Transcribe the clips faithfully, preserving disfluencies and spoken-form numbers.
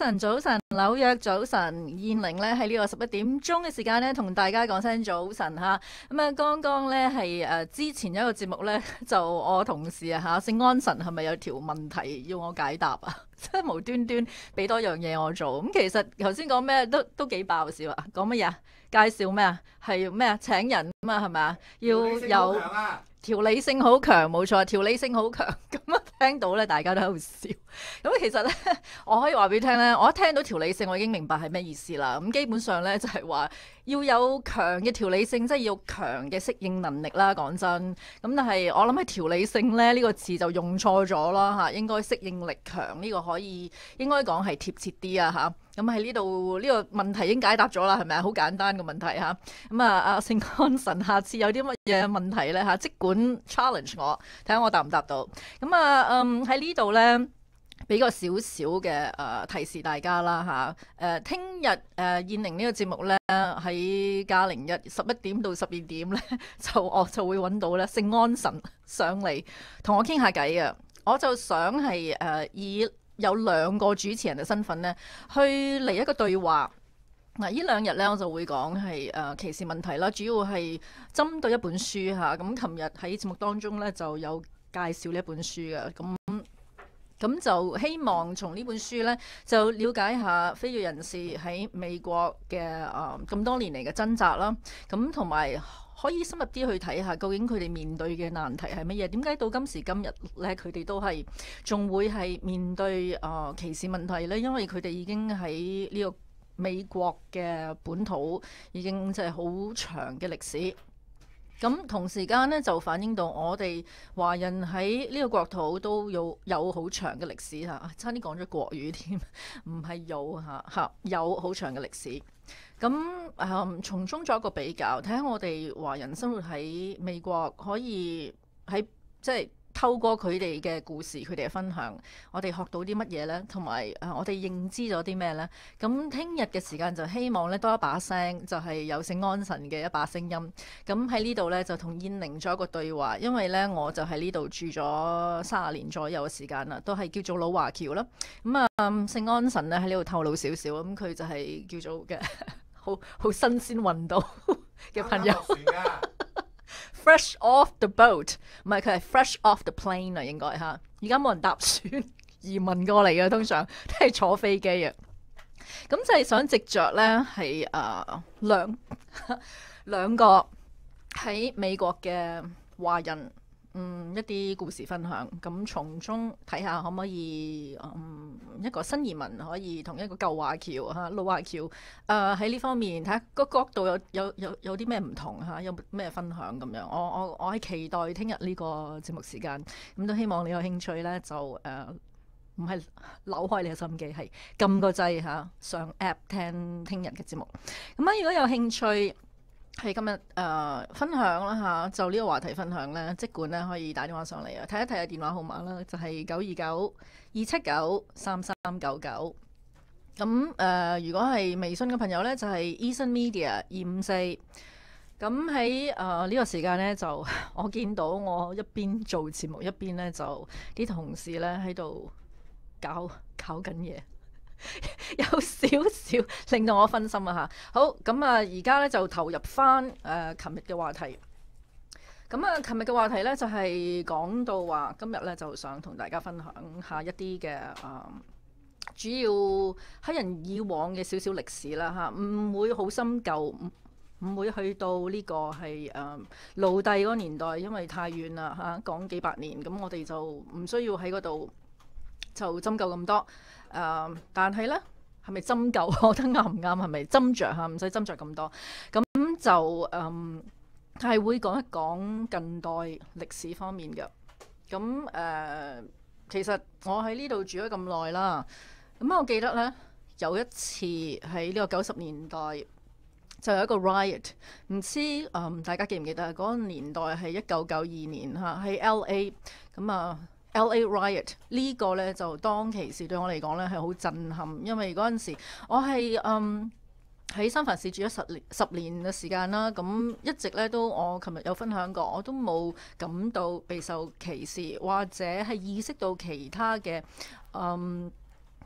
晨，早晨，紐約早晨，燕玲咧喺呢個十一點鐘嘅時間咧，同大家講聲早晨嚇。咁啊，剛剛咧係誒之前一個節目咧，就我同事啊嚇，聖安神係咪有條問題要我解答啊？即係無端端俾多樣嘢我做。咁其實頭先講咩都都幾爆笑啊！講乜嘢啊？介紹咩啊？係咩啊？請人啊嘛係咪啊？要有條理性好強，冇錯，條理性好強。咁啊，聽到咧，大家都喺度笑。咁其實咧，我可以話俾你聽咧，我一聽到條理性，我已經明白係咩意思啦。咁基本上咧，就係話要有強嘅條理性，即係要強嘅適應能力啦。講真，咁但係我諗喺條理性咧呢個詞就用錯咗啦嚇，應該適應力強呢個可以應該講係貼切啲啊嚇。咁喺呢度呢個問題已經解答咗啦，係咪啊？好簡單嘅問題嚇。咁啊，阿聖安神，下次有啲乜嘢問題咧嚇，即管 challenge 我，睇下我答唔答到。咁啊，嗯喺呢度咧，俾個少少嘅誒提示大家啦嚇。誒聽日誒燕玲呢個節目咧，喺假零日十一點到十二點咧，就我就會揾到咧聖安神上嚟同我傾下偈嘅。我就想係誒、呃、以有兩個主持人嘅身份咧，去嚟一個對話。嗱，呢兩日咧我就會講係誒歧視問題啦，主要係針對一本書嚇。咁琴日喺節目當中咧就有介紹呢一本書嘅，咁咁就希望從呢本書咧就了解下非裔人士喺美國嘅誒咁多年嚟嘅掙扎啦，咁同埋可以深入啲去睇下究竟佢哋面對嘅難題係乜嘢？點解到今時今日咧佢哋都係仲會係面對誒、呃、歧視問題咧？因為佢哋已經喺呢個美國嘅本土已經即係好長嘅歷史。咁同時間咧就反映到我哋華人喺呢個國土都有有好長嘅歷史嚇，差啲講咗國語添，唔係有嚇嚇有好長嘅歷史。咁誒、嗯、從中作一個比較，睇下我哋華人生活喺美國可以喺即係透過佢哋嘅故事、佢哋嘅分享，我哋學到啲乜嘢呢？同埋誒我哋認知咗啲咩呢？咁聽日嘅時間就希望咧多一把聲，就係、是、有聖安神嘅一把聲音。咁喺呢度呢，就同燕玲做一個對話，因為呢，我就喺呢度住咗三十年左右嘅時間啦，都係叫做老華僑啦。咁啊聖安神咧喺呢度透露少少，咁佢就係叫做嘅好好新鮮運到嘅朋友。Fresh off the boat， 唔係，佢係 fresh off the plane 啊，應該嚇。而家冇人搭船移民過嚟嘅，通常都係坐飛機啊。咁就係想藉着咧係誒兩兩個喺美國嘅華人，嗯一啲故事分享。咁從中睇下可唔可以嗯一個新移民可以同一個舊華僑嚇老華僑誒喺呢方面睇下個角度有有有有啲咩唔同嚇，有咩分享咁樣。我我我係期待聽日呢個節目時間，咁都希望你有興趣咧就誒唔係扭開你嘅心機，係撳個掣嚇上 app 聽聽日嘅節目。咁啊如果有興趣係今日誒、呃、分享啦嚇，就呢個話題分享咧，即管咧可以打電話上嚟啊，睇一睇下電話號碼啦，就係九二九二七九三三九九。咁誒，如果係微信嘅朋友咧，就係、是、Eason Media 二五四。咁喺誒呢個時間咧，就我見到我一邊做節目一邊咧，就啲同事咧喺度搞搞緊嘢。有少少令到我分心啊嚇！好咁啊，而家咧就投入翻誒琴日嘅話題。咁啊，琴日嘅話題咧就係、是、講到話，今日咧就想同大家分享下一啲嘅誒，主要黑人以往嘅少少歷史啦嚇，唔會好深究，唔唔會去到呢個係誒奴隸嗰個年代，因為太遠啦嚇，講幾百年，咁我哋就唔需要喺嗰度就針灸咁多。誒、uh，但係咧，係咪斟夠？我覺得啱唔啱？係咪斟酌嚇？唔使斟酌咁多。咁就誒，係、um, 會講一講近代歷史方面嘅。咁誒，uh, 其實我喺呢度住咗咁耐啦。咁我記得咧，有一次喺呢個九十年代就有一個 riot， 唔知誒、um, 大家記唔記得？嗰、那個年代係一九九二年嚇，喺 L A 咁啊。L A riot 呢個咧就當其時對我嚟講咧係好震撼，因為嗰陣時我係嗯喺三藩市住咗十年十年嘅時間啦，咁一直咧都我琴日有分享過，我都冇感到備受歧視或者係意識到其他嘅嗯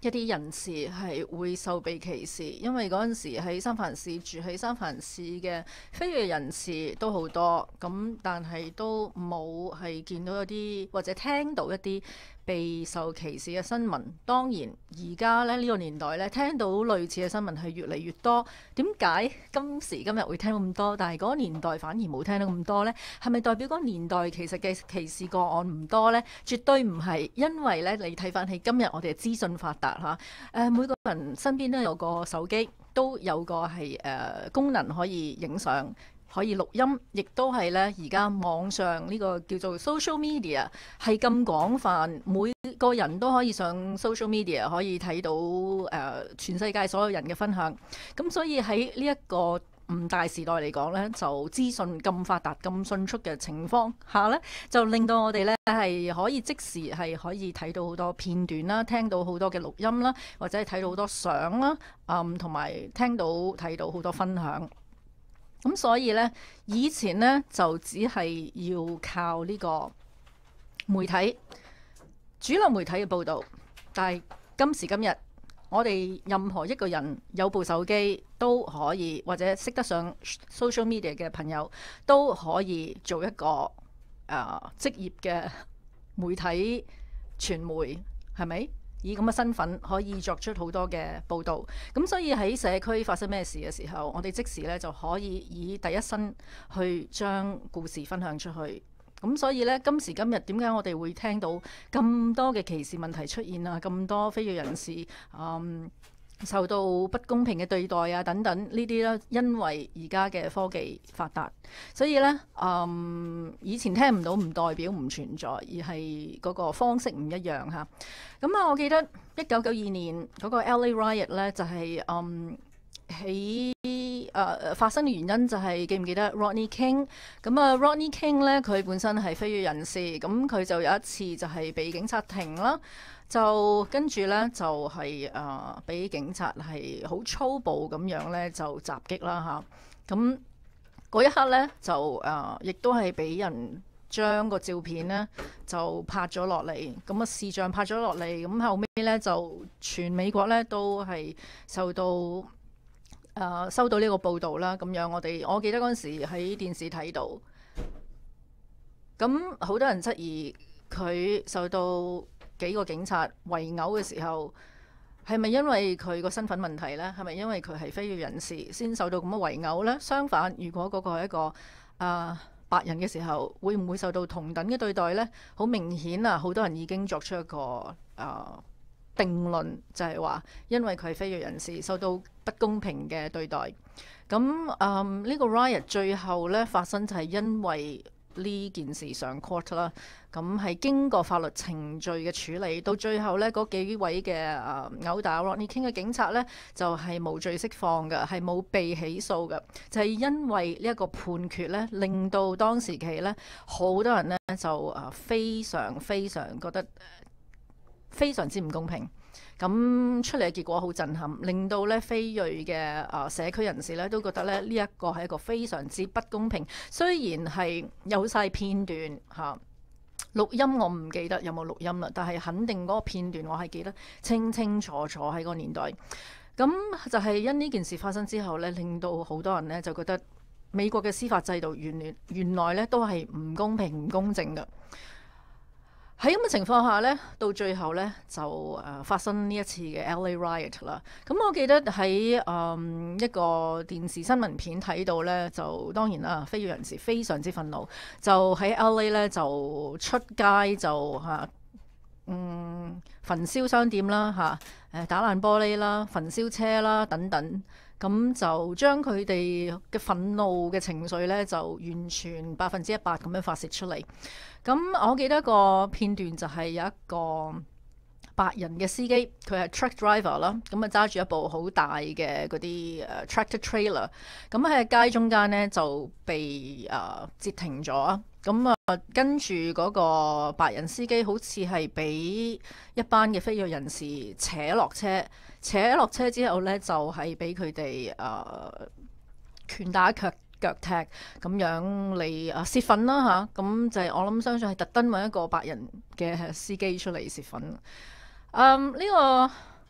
一啲人士係會受被歧視，因為嗰陣時喺三藩市住喺三藩市嘅非裔人士都好多，咁但係都冇係見到一啲或者聽到一啲被受歧視嘅新聞。當然而家咧呢個年代咧聽到類似嘅新聞係越嚟越多。點解今時今日會聽到咁多，但係嗰個年代反而冇聽到咁多呢？係咪代表嗰個年代其實嘅歧視個案唔多呢？絕對唔係，因為咧你睇翻起今日我哋嘅資訊發達嚇，誒每個人身邊都有個手機，都有個係誒、呃、功能可以影相。可以錄音，亦都係咧。而家網上呢個叫做 social media 係咁廣泛，每個人都可以上 social media，可以睇到誒、呃、全世界所有人嘅分享。咁所以喺呢一個唔大時代嚟講咧，就資訊咁發達、咁迅速嘅情況下咧，就令到我哋咧係可以即時係可以睇到好多片段啦，聽到好多嘅錄音啦，或者係睇到好多相啦，嗯，同埋聽到睇到好多分享。咁所以呢，以前呢就只係要靠呢個媒體、主流媒體嘅報導，但係今時今日，我哋任何一個人有部手機都可以，或者識得上 social media 嘅朋友都可以做一個誒、呃、職業嘅媒體傳媒，係咪？以咁嘅身份可以作出好多嘅報導，咁所以喺社區發生咩事嘅時候，我哋即時咧就可以以第一身去將故事分享出去。咁所以咧，今時今日點解我哋會聽到咁多嘅歧視問題出現啊？咁多非裔人士嗯受到不公平嘅對待啊，等等呢啲咧，因為而家嘅科技發達，所以咧，嗯，以前聽唔到唔代表唔存在，而係嗰個方式唔一樣嚇。咁啊，我記得一九九二年嗰個 L A Riot 咧，就係、是、嗯喺誒、呃、發生嘅原因就係、是、記唔記得 Rodney King？咁啊 Rodney King 咧，佢本身係非裔人士，咁佢就有一次就係被警察停啦。就跟住咧，就係誒俾警察係好粗暴咁樣咧，就襲擊啦嚇。咁、啊、嗰一刻咧，就誒亦、呃、都係俾人將個照片咧就拍咗落嚟。咁啊視像拍咗落嚟，咁後尾咧就全美國咧都係受到誒、呃、收到呢個報導啦。咁樣我哋我記得嗰陣時喺電視睇到，咁好多人質疑佢受到幾個警察圍毆嘅時候，係咪因為佢個身份問題呢？係咪因為佢係非裔人士先受到咁嘅圍毆呢？相反，如果嗰個係一個啊、呃、白人嘅時候，會唔會受到同等嘅對待呢？好明顯啊，好多人已經作出一個啊、呃、定論，就係話因為佢係非裔人士，受到不公平嘅對待。咁啊呢個 riot 最後呢發生就係因為呢件事上 court 啦，咁係經過法律程序嘅處理，到最後呢嗰幾位嘅誒毆打 Rodney King 嘅警察呢，就係、是、無罪釋放嘅，係冇被起訴嘅，就係、是、因為呢一個判決呢，令到當時期呢好多人呢就誒非常非常覺得非常之唔公平。咁出嚟嘅結果好震撼，令到咧非裔嘅啊社區人士咧都覺得咧呢一個係一個非常之不公平。雖然係有晒片段嚇錄音，我唔記得有冇錄音啦，但係肯定嗰個片段我係記得清清楚楚喺個年代。咁就係因呢件事發生之後咧，令到好多人咧就覺得美國嘅司法制度原來原來咧都係唔公平、唔公正嘅。喺咁嘅情況下呢，到最後呢，就誒、呃、發生呢一次嘅 L A Riot 啦。咁我記得喺誒、嗯、一個電視新聞片睇到呢，就當然啦，非裔人士非常之憤怒，就喺 L A 呢，就出街就嚇、啊、嗯焚燒商店啦嚇，誒、啊、打爛玻璃啦，焚燒車啦等等。咁就將佢哋嘅憤怒嘅情緒呢，就完全百分之一百咁樣發泄出嚟。咁我記得一個片段就係有一個白人嘅司機，佢係 truck driver 啦，咁啊揸住一部好大嘅嗰啲誒 tractor trailer，咁喺街中間呢，就被誒、呃、截停咗。咁啊跟住嗰個白人司機好似係俾一班嘅非裔人士扯落車。扯落車之後呢，就係俾佢哋誒拳打腳腳踢咁樣嚟誒泄憤啦嚇。咁、啊、就係我諗相信係特登揾一個白人嘅司機出嚟泄憤。嗯，呢、這個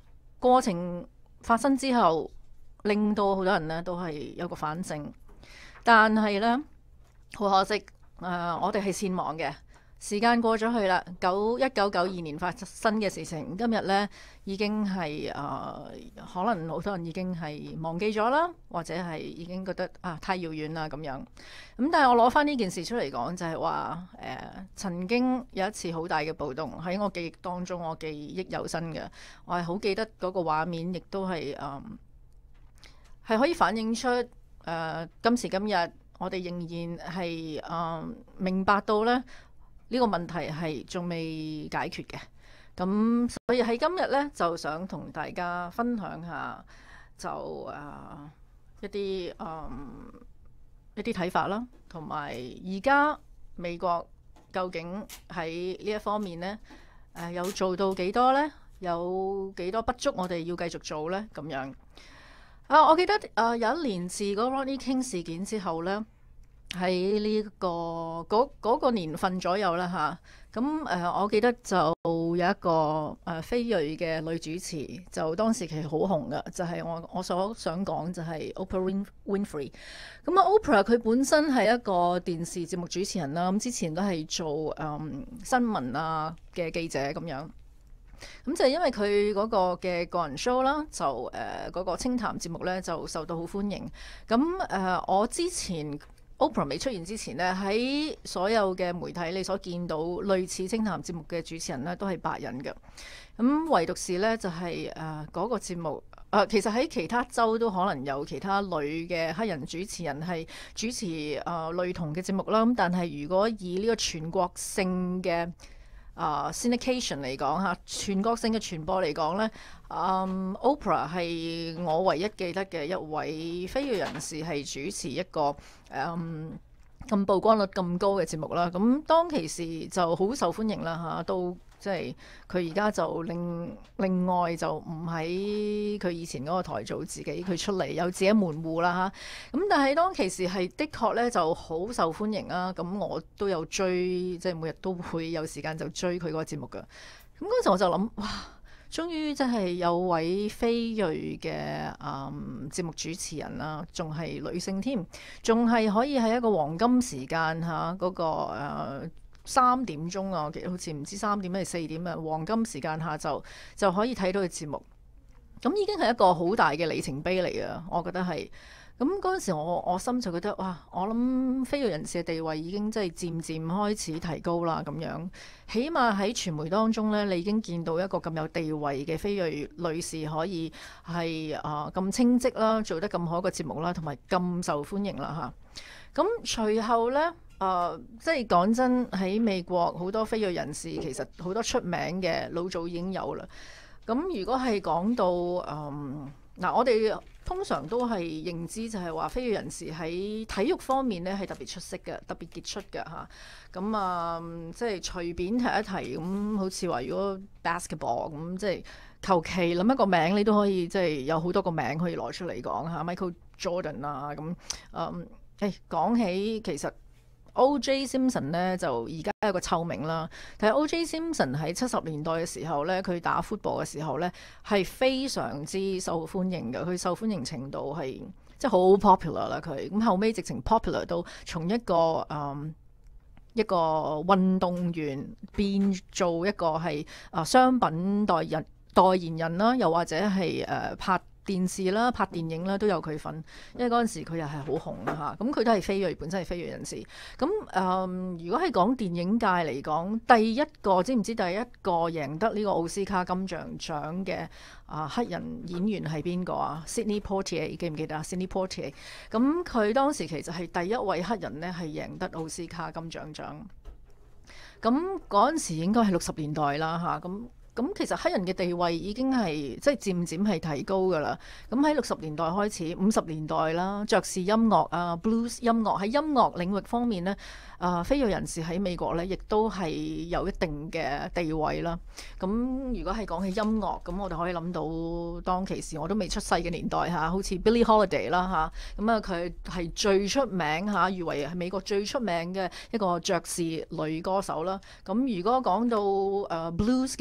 過程發生之後，令到好多人呢都係有個反省，但係呢，好可惜，誒、呃、我哋係善忘嘅。時間過咗去啦，九一九九二年發生嘅事情，今日呢已經係誒、呃，可能好多人已經係忘記咗啦，或者係已經覺得啊太遙遠啦咁樣。咁但係我攞翻呢件事出嚟講，就係話誒曾經有一次好大嘅暴動喺我記憶當中，我記憶猶新嘅，我係好記得嗰個畫面，亦都係誒係可以反映出誒、呃、今時今日我哋仍然係誒、呃、明白到呢。呢個問題係仲未解決嘅，咁所以喺今日呢，就想同大家分享下就誒、呃、一啲誒、呃、一啲睇法啦，同埋而家美國究竟喺呢一方面呢，誒、呃、有做到幾多呢？有幾多不足我哋要繼續做呢？咁樣啊，我記得誒、呃、有一年自嗰 Rodney King 事件之後呢。喺呢、這個嗰、那個年份左右啦吓，咁誒、呃，我記得就有一個誒、呃、非裔嘅女主持，就當時其實好紅噶，就係、是、我我所想講就係 Oprah Winfrey。咁啊，Oprah 佢本身係一個電視節目主持人啦，咁之前都係做誒、嗯、新聞啊嘅記者咁樣。咁就係因為佢嗰個嘅個人 show 啦，就誒嗰、呃那個清談節目咧就受到好歡迎。咁誒、呃，我之前。Oprah 未出現之前呢，喺所有嘅媒體你所見到類似清談節目嘅主持人呢，都係白人嘅。咁唯獨是呢，就係誒嗰個節目誒、呃，其實喺其他州都可能有其他女嘅黑人主持人係主持誒、呃、類同嘅節目啦。咁但係如果以呢個全國性嘅啊、uh, syndication 嚟講嚇，全國性嘅傳播嚟講咧，嗯、um,，Oprah 係我唯一記得嘅一位非裔人士係主持一個嗯咁曝光率咁高嘅節目啦。咁當其時就好受歡迎啦嚇，都即係佢而家就另另外就唔喺佢以前嗰個台做自己，佢出嚟有自己門戶啦嚇。咁但係當其時係的確咧就好受歡迎啦。咁我都有追，即係每日都會有時間就追佢嗰個節目㗎。咁嗰陣我就諗，哇！終於真係有位非裔嘅嗯節目主持人啦，仲係女性添，仲係可以喺一個黃金時間嚇嗰個誒三點鐘啊，其實好似唔知三點定四點啊，黃金時間下晝就可以睇到嘅節目，咁已經係一個好大嘅里程碑嚟啊！我覺得係。咁嗰陣時我，我我心就覺得哇！我諗非裔人士嘅地位已經真係漸漸開始提高啦，咁樣起碼喺傳媒當中呢，你已經見到一個咁有地位嘅非裔女士可以係啊咁稱職啦，做得咁好一個節目啦，同埋咁受歡迎啦嚇。咁隨後呢，誒、呃、即係講真喺美國好多非裔人士其實好多出名嘅老早已經有啦。咁如果係講到誒嗱、呃，我哋通常都係認知就係話非裔人士喺體育方面咧係特別出色嘅，特別傑出嘅嚇。咁啊、嗯，即係隨便提一提咁、嗯，好似話如果 basketball 咁、嗯，即係求其諗一個名，你都可以即係有好多個名可以攞出嚟講嚇。Michael Jordan 啊，咁、嗯、誒，誒講起其實 O J Simpson 咧就而家有個臭名啦。但係 O J Simpson 喺七十年代嘅時候咧，佢打 football 嘅時候咧係非常之受歡迎嘅。佢受歡迎程度係即係好 popular 啦。佢咁後尾直情 popular 到從一個嗯一個運動員變做一個係啊商品代人代言人啦，又或者係誒、呃、拍電視啦、拍電影啦都有佢份，因為嗰陣時佢又係好紅啊嚇，咁佢都係非裔，本身係非裔人士。咁誒、呃，如果係講電影界嚟講，第一個知唔知第一個贏得呢個奧斯卡金像獎嘅啊黑人演員係邊個啊？Sidney Poitier 記唔記得啊？Sidney Poitier，咁佢當時其實係第一位黑人呢，係贏得奧斯卡金像獎。咁嗰陣時應該係六十年代啦嚇，咁、啊。咁其實黑人嘅地位已經係即係漸漸係提高㗎啦。咁喺六十年代開始，五十年代啦，爵士音樂啊、blues 音樂喺音樂領域方面呢，啊、呃、非裔人士喺美國呢亦都係有一定嘅地位啦。咁如果係講起音樂，咁我哋可以諗到當其時我都未出世嘅年代嚇，好似 Billie Holiday 啦嚇，咁啊佢係最出名嚇，譽為係美國最出名嘅一個爵士女歌手啦。咁如果講到誒、呃、blues 嘅時候，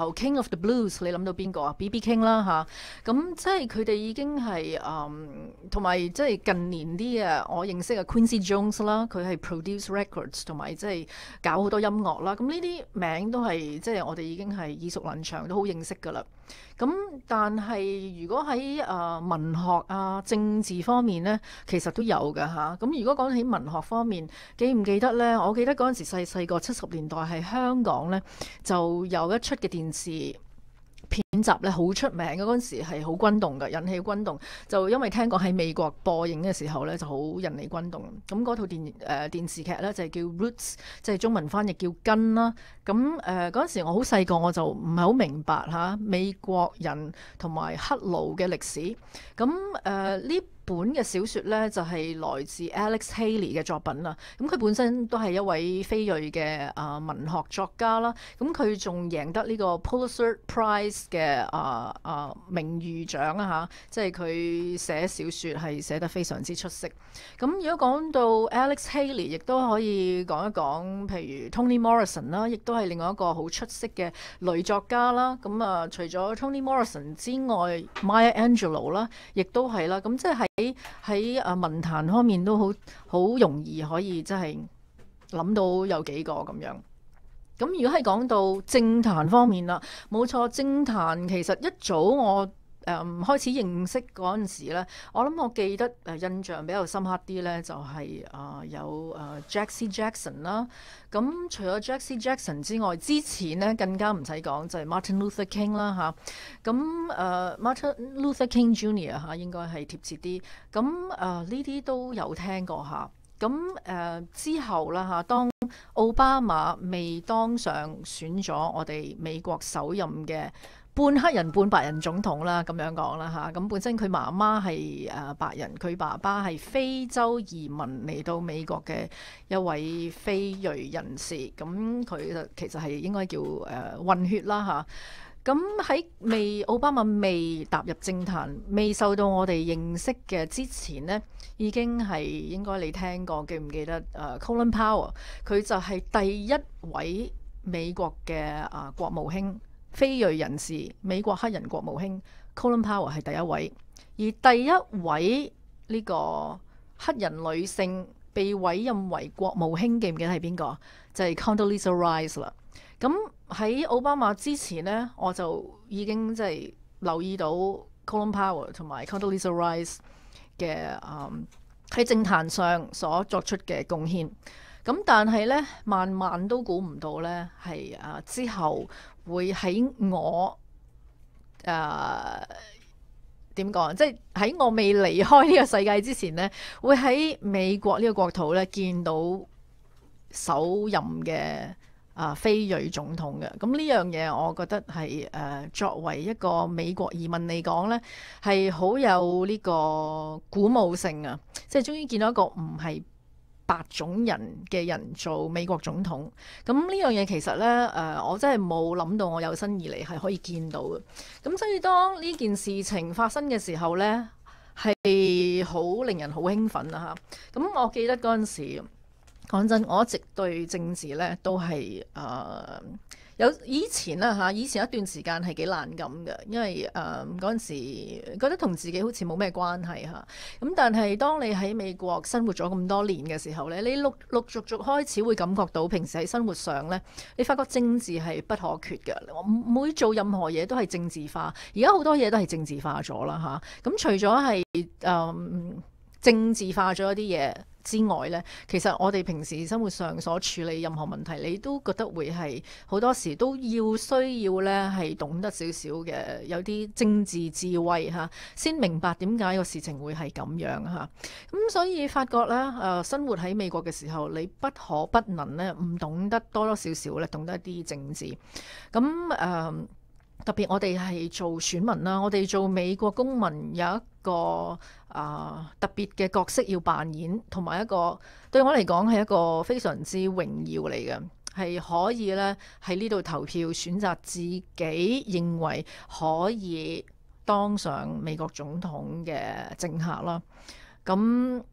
由 King of the Blues， 你諗到邊個啊？B B King 啦嚇，咁即係佢哋已經係誒，同埋即係近年啲啊，我認識嘅 Quincy Jones 啦，佢係 produce records 同埋即係搞好多音樂啦。咁呢啲名都係即係我哋已經係耳熟能詳，都好認識㗎啦。咁但係如果喺誒、呃、文學啊、政治方面呢，其實都有㗎嚇。咁、啊、如果講起文學方面，記唔記得呢？我記得嗰陣時細細個七十年代係香港呢，就有一出嘅電視片集咧好出名嘅，嗰陣時係好轟動嘅，引起轟動。就因為聽講喺美國播映嘅時候咧，就好引起轟動。咁嗰套電誒、呃、電視劇咧就係、是、叫 Roots， 即係中文翻譯叫根啦。咁誒嗰陣時我好細個，我就唔係好明白嚇、啊、美國人同埋黑奴嘅歷史。咁誒呢本嘅小説咧就係、是、來自 Alex Haley 嘅作品啦。咁佢本身都係一位非裔嘅啊文學作家啦。咁佢仲贏得呢個 Pulitzer Prize 嘅啊啊名譽獎啊嚇，即係佢寫小説係寫得非常之出色。咁如果講到 Alex Haley， 亦都可以講一講，譬如 Toni Morrison 啦，亦都係另外一個好出色嘅女作家啦。咁啊，除咗 Toni Morrison 之外 ，Maya Angelou 啦，亦都係啦。咁即係喺喺啊文壇方面都好好容易可以即係諗到有幾個咁樣。咁如果係講到政壇方面啦，冇錯，政壇其實一早我誒、嗯、開始認識嗰陣時咧，我諗我記得誒印象比較深刻啲咧，就係、是、啊、呃、有誒 Jesse Jackson 啦。咁除咗 Jesse Jackson 之外，之前咧更加唔使講，就係、是、Martin Luther King 啦嚇。咁誒、呃、Martin Luther King Junior 嚇應該係貼切啲。咁誒呢啲都有聽過下。咁誒、呃、之後啦嚇，當奧巴馬未當上選咗我哋美國首任嘅半黑人半白人總統啦，咁樣講啦嚇。咁本身佢媽媽係誒白人，佢爸爸係非洲移民嚟到美國嘅一位非裔人士。咁佢就其實係應該叫誒、呃、混血啦嚇。咁喺未奧巴馬未踏入政壇，未受到我哋認識嘅之前呢，已經係應該你聽過，記唔記得？誒、uh, Colin Powell 佢就係第一位美國嘅啊、uh, 國務卿，非裔人士，美國黑人國務卿 Colin Powell 係第一位，而第一位呢個黑人女性被委任為國務卿，記唔記得係邊個？就係、是、Condoleezza Rice 啦。咁喺奧巴馬之前呢，我就已經即係留意到 Colin Powell 同埋 Condoleezza Rice 嘅嗯喺政壇上所作出嘅貢獻。咁但係呢，萬萬都估唔到呢，係啊之後會喺我誒點講？即係喺我未離開呢個世界之前呢，會喺美國呢個國土呢見到首任嘅啊，非裔總統嘅。咁呢樣嘢，我覺得係誒、呃、作為一個美國移民嚟講呢，係好有呢個鼓舞性啊！即係終於見到一個唔係白種人嘅人做美國總統。咁呢樣嘢其實呢，誒、呃，我真係冇諗到我有生以嚟係可以見到嘅。咁所以當呢件事情發生嘅時候呢，係好令人好興奮啊！嚇，咁我記得嗰陣時。講真，我一直對政治咧都係誒、呃、有以前啦嚇，以前一段時間係幾冷感嘅，因為誒嗰陣時覺得同自己好似冇咩關係嚇。咁但係當你喺美國生活咗咁多年嘅時候咧，你陸陸續續開始會感覺到平時喺生活上咧，你發覺政治係不可缺嘅。唔每做任何嘢都係政治化，而家好多嘢都係政治化咗啦嚇。咁除咗係誒政治化咗一啲嘢之外呢，其實我哋平時生活上所處理任何問題，你都覺得會係好多時都要需要呢係懂得少少嘅，有啲政治智慧嚇，先明白點解個事情會係咁樣嚇。咁所以發覺呢，誒、呃、生活喺美國嘅時候，你不可不能呢唔懂得多多少少咧，懂得一啲政治。咁誒。呃特別我哋係做選民啦，我哋做美國公民有一個啊、呃、特別嘅角色要扮演，同埋一個對我嚟講係一個非常之榮耀嚟嘅，係可以咧喺呢度投票選擇自己認為可以當上美國總統嘅政客啦。咁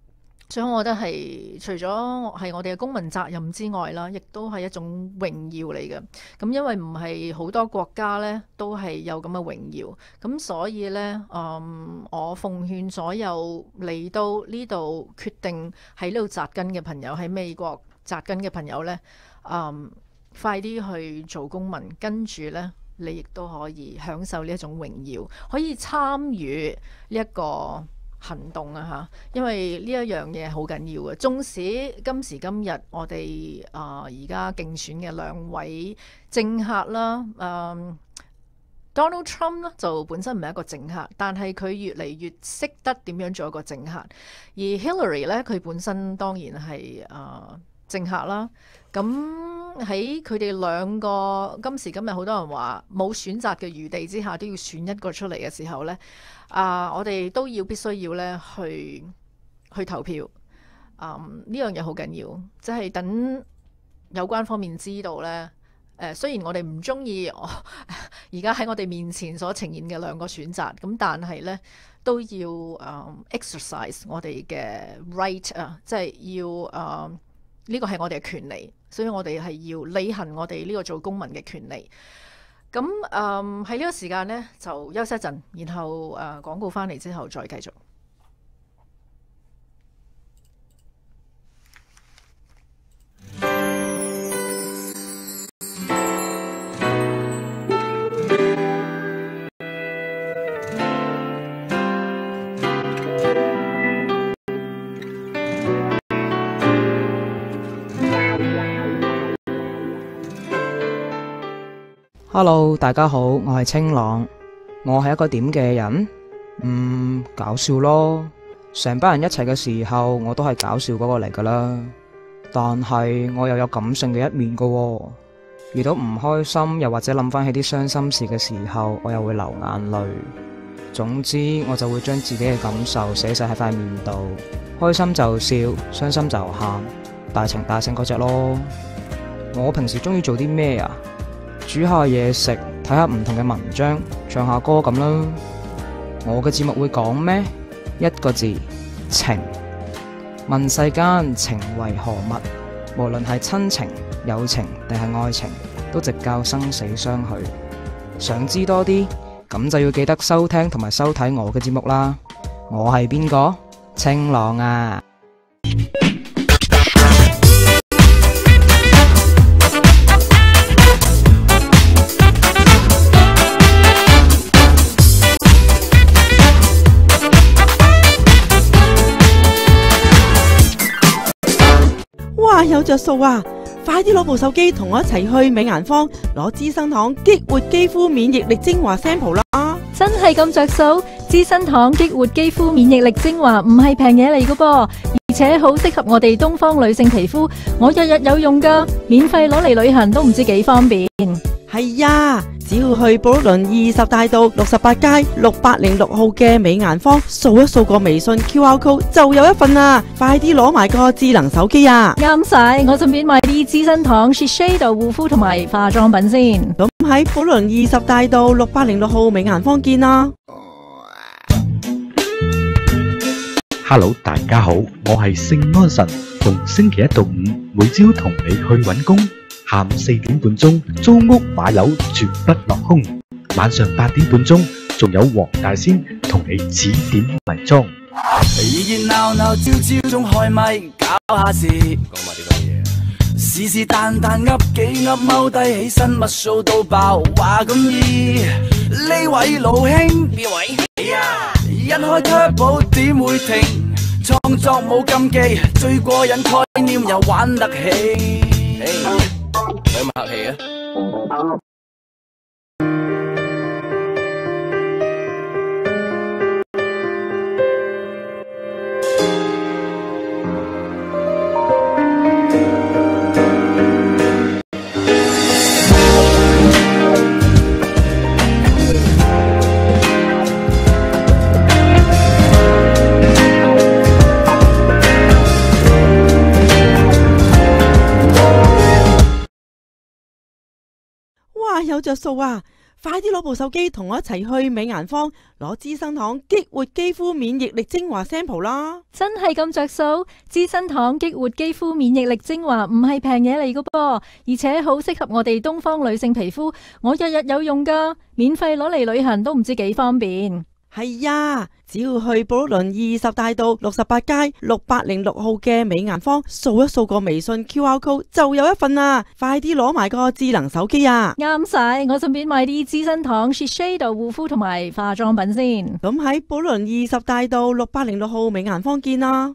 所以我覺得係除咗係我哋嘅公民責任之外啦，亦都係一種榮耀嚟嘅。咁因為唔係好多國家呢都係有咁嘅榮耀，咁所以呢，嗯，我奉勸所有嚟到呢度決定喺呢度紮根嘅朋友，喺美國紮根嘅朋友呢，嗯，快啲去做公民，跟住呢，你亦都可以享受呢一種榮耀，可以參與呢一個行動啊嚇，因為呢一樣嘢好緊要嘅。縱使今時今日我哋啊而家競選嘅兩位政客啦，嗯 Donald Trump 咧就本身唔係一個政客，但係佢越嚟越識得點樣做一個政客。而 Hillary 咧，佢本身當然係啊、呃、政客啦。咁喺佢哋兩個今時今日好多人話冇選擇嘅餘地之下，都要選一個出嚟嘅時候呢，啊、呃，我哋都要必須要咧去去投票。啊、嗯，呢樣嘢好緊要，即係等有關方面知道呢。誒、呃，雖然我哋唔中意而家喺我哋面前所呈現嘅兩個選擇，咁但係呢都要誒、um, exercise 我哋嘅 right 啊，即係要誒呢個係我哋嘅權利，所以我哋係要履行我哋呢個做公民嘅權利。咁誒喺呢個時間呢，就休息一陣，然後誒、呃、廣告翻嚟之後再繼續。 Hello， 大家好，我係清朗。我係一個點嘅人？嗯，搞笑咯。成班人一齊嘅時候，我都係搞笑嗰個嚟噶啦。但係我又有感性嘅一面噶喎。遇到唔開心，又或者諗翻起啲傷心事嘅時候，我又會流眼淚。總之，我就會將自己嘅感受寫晒喺塊面度，開心就笑，傷心就喊，大情大性嗰隻咯。我平時中意做啲咩啊？煮下嘢食，睇下唔同嘅文章，唱下歌咁啦。我嘅節目會講咩？一個字，情。問世間情為何物？無論係親情、友情定係愛情，都直教生死相許。想知多啲，咁就要記得收聽同埋收睇我嘅節目啦。我係邊個？清朗啊！ 哇，有着數啊！快啲攞部手機同我一齊去美顏坊攞資生堂激活肌膚免疫力精華 sample 啦！ 真係咁着數？資生堂激活肌膚免疫力精華唔係平嘢嚟㗎噃，而且好適合我哋東方女性皮膚，我日日有用㗎，免費攞嚟旅行都唔知幾方便。 係呀，只要去布魯倫二十大道六十八街六百零六號嘅美顏坊，掃一掃個微信 Q R code 就有一份啦！快啲攞埋個智能手機啊！ 啱晒，我順便買啲資生堂 Shiseido 護膚同埋化妝品先。 咁喺布魯倫二十大道六百零六號美顏坊見啦！ Hello， 大家好，我係聖安神，逢星期一到五每朝同你去揾工。下午四點半鐘，租屋買樓絕不落空。晚上八點半鐘，仲有黃大仙同你指點迷裝。 熱熱鬧鬧，朝朝中開咪搞下事。講埋呢個嘢，是是但但噏幾噏，踎低起身，乜數都爆，話咁易。呢位老兄，邊位？一開 turbo 點會停？創作冇禁忌，最過癮概念又玩得起。有冇客氣啊？ 哇，有着數啊！ 快啲攞部手機同我一齊去美顏坊攞資生堂激活肌膚免疫力精華 sample 啦！ 真係咁着數？資生堂激活肌膚免疫力精華唔係平嘢嚟噶噃，而且好適合我哋東方女性皮膚，我日日有用噶，免費攞嚟旅行都唔知幾方便。 係呀，只要去布魯倫二十大道六十八街六百零六號嘅美顏坊，掃一掃個微信 Q R code 就有一份啦！快啲攞埋個智能手機啊！ 啱晒，我順便買啲資生堂 Shiseido 護膚同埋化妝品先。 咁喺布魯倫二十大道六百零六號美顏坊見啦！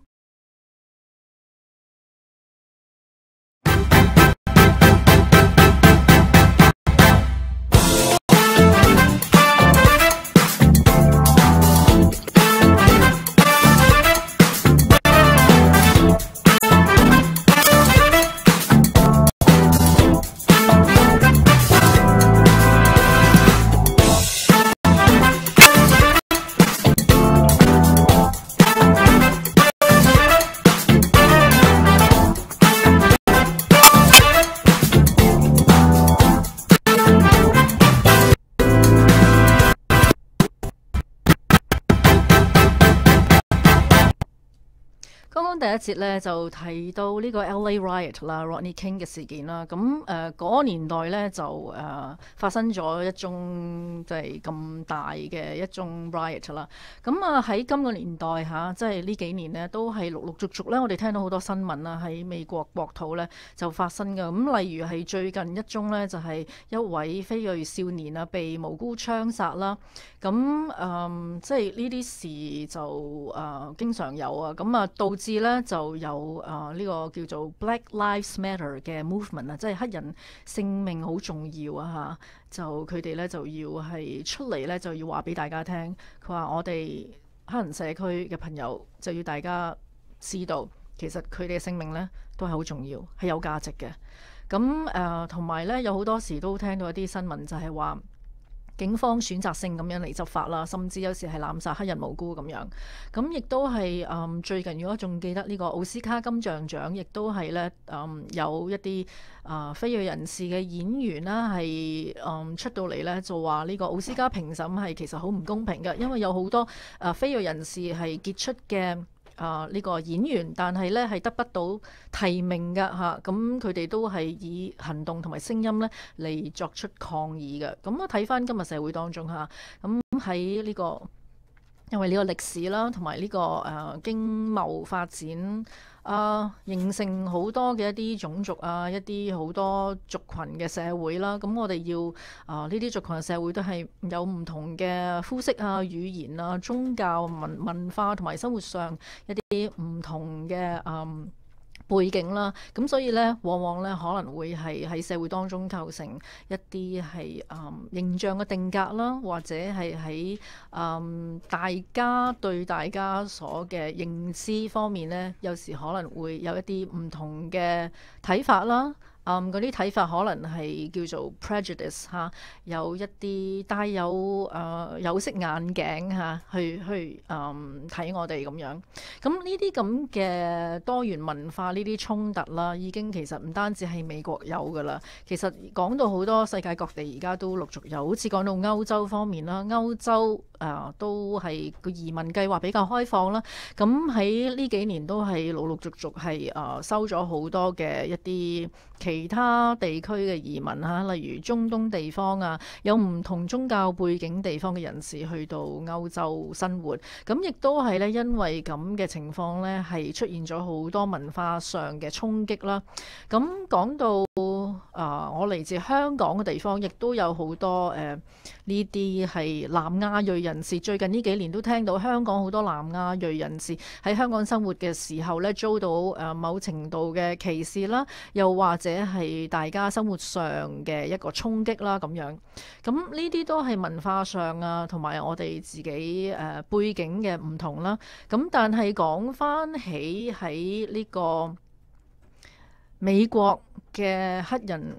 剛剛第一節咧就提到呢個 L A Riot 啦 ，Rodney King 嘅事件啦。咁誒嗰個年代咧就誒、呃、發生咗一宗即係咁大嘅一宗 riot 啦。咁啊喺今個年代嚇、啊，即係呢幾年呢，都係陸陸續續咧，我哋聽到好多新聞啦，喺美國國土咧就發生嘅。咁例如係最近一宗咧，就係、是、一位非裔少年啊被無辜槍殺啦。咁誒、嗯、即係呢啲事就誒、呃、經常有啊。咁啊導致咧就有啊呢、呃這個叫做 Black Lives Matter 嘅 movement 啊，即係黑人性命好重要啊嚇，就佢哋咧就要係出嚟咧就要話俾大家聽，佢話我哋黑人社區嘅朋友就要大家知道，其實佢哋嘅性命咧都係好重要，係有價值嘅。咁誒同埋咧有好多時都聽到一啲新聞就係話，警方選擇性咁樣嚟執法啦，甚至有時係濫殺黑人無辜咁樣。咁亦都係誒、嗯、最近，如果仲記得呢個奧斯卡金像獎，亦都係咧誒有一啲啊、呃、非裔人士嘅演員啦，係誒、嗯、出到嚟咧就話呢個奧斯卡評審係其實好唔公平嘅，因為有好多誒、呃、非裔人士係傑出嘅。啊！呢、這個演員，但係咧係得不到提名嘅嚇，咁佢哋都係以行動同埋聲音咧嚟作出抗議嘅。咁我睇翻今日社會當中嚇，咁喺呢個因為呢個歷史啦，同埋呢個誒、呃、經貿發展啊，形成好多嘅一啲種族啊，一啲好多族群嘅社會啦。咁我哋要啊呢啲族群嘅社會都係有唔同嘅膚色啊、語言啊、宗教文文化同埋生活上一啲唔同嘅嗯背景啦，咁所以咧，往往咧可能會係喺社會當中構成一啲係誒形象嘅定格啦，或者係喺誒大家對大家所嘅認知方面咧，有時可能會有一啲唔同嘅睇法啦。嗯，嗰啲睇法可能係叫做 prejudice 嚇，有一啲帶有誒、呃、有色眼鏡嚇，去去誒睇、嗯、我哋咁樣。咁呢啲咁嘅多元文化呢啲衝突啦，已經其實唔單止係美國有噶啦，其實講到好多世界各地而家都陸續有，好似講到歐洲方面啦，歐洲誒、呃、都係個移民計劃比較開放啦。咁喺呢幾年都係陸陸續續係誒、呃、收咗好多嘅一啲其他地區嘅移民嚇，例如中東地方啊，有唔同宗教背景地方嘅人士去到歐洲生活，咁亦都係咧因為咁嘅情況咧，係出現咗好多文化上嘅衝擊啦。咁講到啊、呃，我嚟自香港嘅地方，亦都有好多誒呢啲係南亞裔人士。最近呢幾年都聽到香港好多南亞裔人士喺香港生活嘅時候咧，遭到誒、呃、某程度嘅歧視啦，又或者係大家生活上嘅一個衝擊啦，咁樣，咁呢啲都係文化上啊，同埋我哋自己誒、呃、背景嘅唔同啦。咁但係講翻起喺呢個美國嘅黑人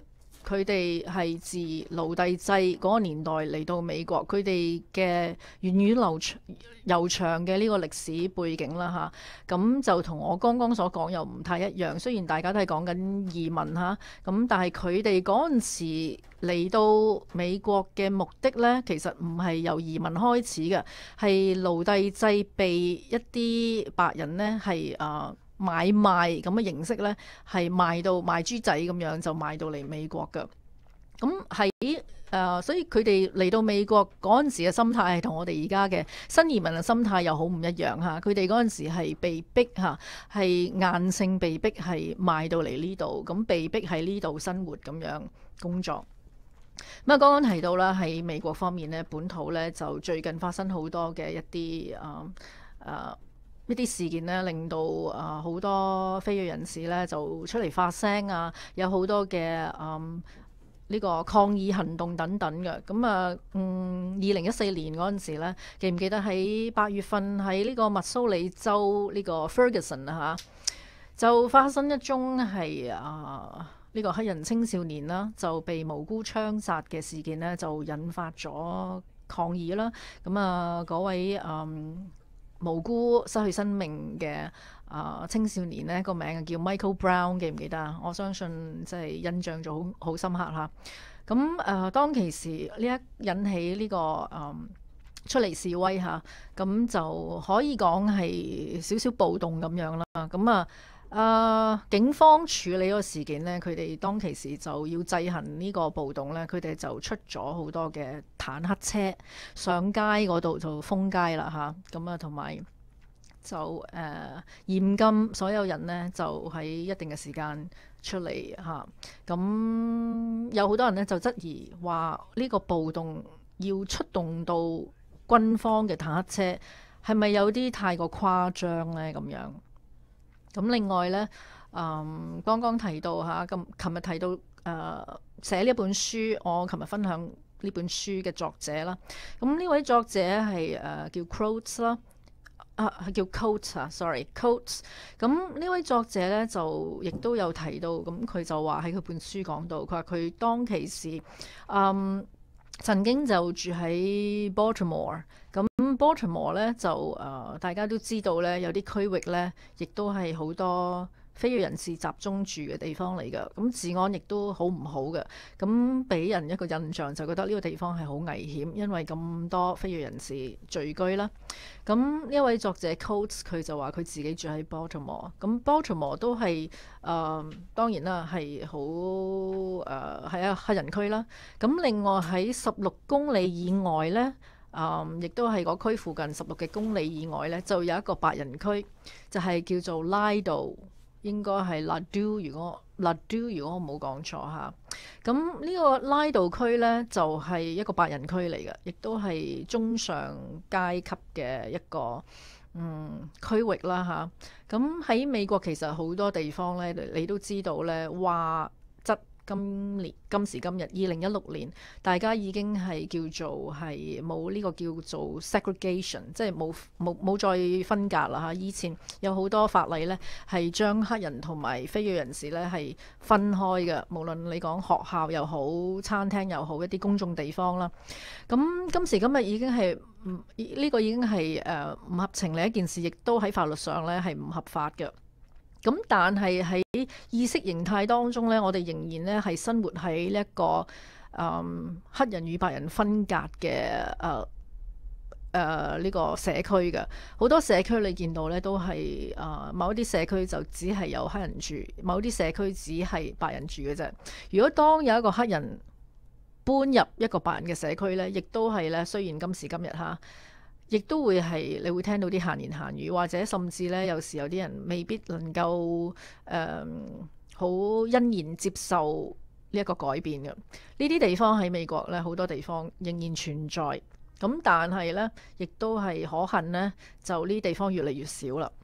佢哋係自奴隸制嗰個年代嚟到美國，佢哋嘅源遠流長悠長嘅呢個歷史背景啦嚇，咁就同我剛剛所講又唔太一樣。雖然大家都係講緊移民嚇，咁但係佢哋嗰陣時嚟到美國嘅目的呢，其實唔係由移民開始嘅，係奴隸制被一啲白人呢係啊。買賣咁嘅形式呢，係賣到賣豬仔咁樣就賣到嚟美國嘅。咁喺誒，所以佢哋嚟到美國嗰陣時嘅心態係同我哋而家嘅新移民嘅心態又好唔一樣嚇。佢哋嗰陣時係被逼嚇，係硬性被逼係賣到嚟呢度，咁被逼喺呢度生活咁樣工作。咁啊，剛剛提到啦，喺美國方面呢，本土呢就最近發生好多嘅一啲誒誒。呃呃呢啲事件呢，令到啊好、呃、多非裔人士呢就出嚟發聲啊，有好多嘅嗯呢、這個抗議行動等等嘅。咁啊，嗯，二零一四年嗰陣時呢，記唔記得喺八月份喺呢個密蘇里州呢個 Ferguson 啊嚇，就發生一宗係啊呢個黑人青少年啦就被無辜槍殺嘅事件呢，就引發咗抗議啦。咁啊嗰位嗯。無辜失去生命嘅啊、呃、青少年呢個名叫 Michael Brown， 記唔記得啊？我相信即係印象就好好深刻嚇。咁誒、呃、當其時呢一引起呢、這個誒、呃、出嚟示威嚇，咁就可以講係少少暴動咁樣啦。咁啊誒、呃、警方處理嗰個事件呢，佢哋當其時就要制衡呢個暴動呢，佢哋就出咗好多嘅坦克車上街嗰度就封街啦嚇，咁啊同埋就誒、呃、嚴禁所有人呢就喺一定嘅時間出嚟嚇，咁、啊、有好多人呢就質疑話呢個暴動要出動到軍方嘅坦克車係咪有啲太過誇張呢咁樣？咁另外呢，嗯，剛剛提到嚇，咁琴日提到誒、呃、寫呢一本書，我琴日分享呢本書嘅作者啦。咁呢位作者係誒、呃、叫 Coates 啦，啊係叫 Coates 啊 ，sorry Coates。咁呢位作者呢，就亦都有提到，咁佢就話喺佢本書講到，佢話佢當其時，嗯。曾經就住喺 Baltimore，咁 Baltimore 咧就誒、呃、大家都知道咧，有啲區域咧，亦都係好多非裔人士集中住嘅地方嚟㗎。咁治安亦都好唔好嘅，咁俾人一個印象就覺得呢個地方係好危險，因為咁多非裔人士聚居啦。咁呢一位作者 Coates 佢就話佢自己住喺 Baltimore，咁 Baltimore 都係誒、呃、當然啦係好誒係啊黑人區啦。咁另外喺十六公里以外呢，誒亦都係個區附近十六嘅公里以外呢，就有一個白人區，就係、是、叫做 Lido， 應該係 Ladue， 如果 Ladue 如果我冇講錯嚇。咁呢個 Lido 區呢，就係、是、一個白人區嚟嘅，亦都係中上階級嘅一個嗯區域啦嚇。咁、啊、喺美國其實好多地方呢，你都知道呢，話質今年今時今日二零一六年，大家已經係叫做係冇呢個叫做 segregation，即係冇冇冇再分隔啦嚇。以前有好多法例呢，係將黑人同埋非裔人士呢係分開嘅，無論你講學校又好、餐廳又好、一啲公眾地方啦。咁今時今日已經係唔呢個已經係誒唔合情理一件事，亦都喺法律上呢係唔合法嘅。咁但係喺意識形態當中呢，我哋仍然呢係生活喺呢一個誒、嗯、黑人與白人分隔嘅誒誒呢個社區嘅。好多社區你見到呢都係誒、呃、某一啲社區就只係有黑人住，某啲社區只係白人住嘅啫。如果當有一個黑人搬入一個白人嘅社區呢，亦都係呢，雖然今時今日嚇。亦都會係，你會聽到啲閒言閒語，或者甚至咧，有時有啲人未必能夠誒好欣然接受呢一個改變嘅。呢啲地方喺美國咧，好多地方仍然存在。咁但係咧，亦都係可恨呢，就呢啲地方越嚟越少啦。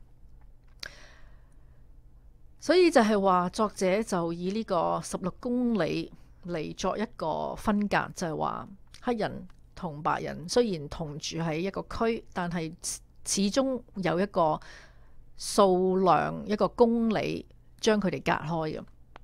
所以就係話，作者就以呢個十六公里嚟作一個分隔，就係話黑人同白人雖然同住喺一個區，但係始終有一個數量一個公里將佢哋隔開嘅。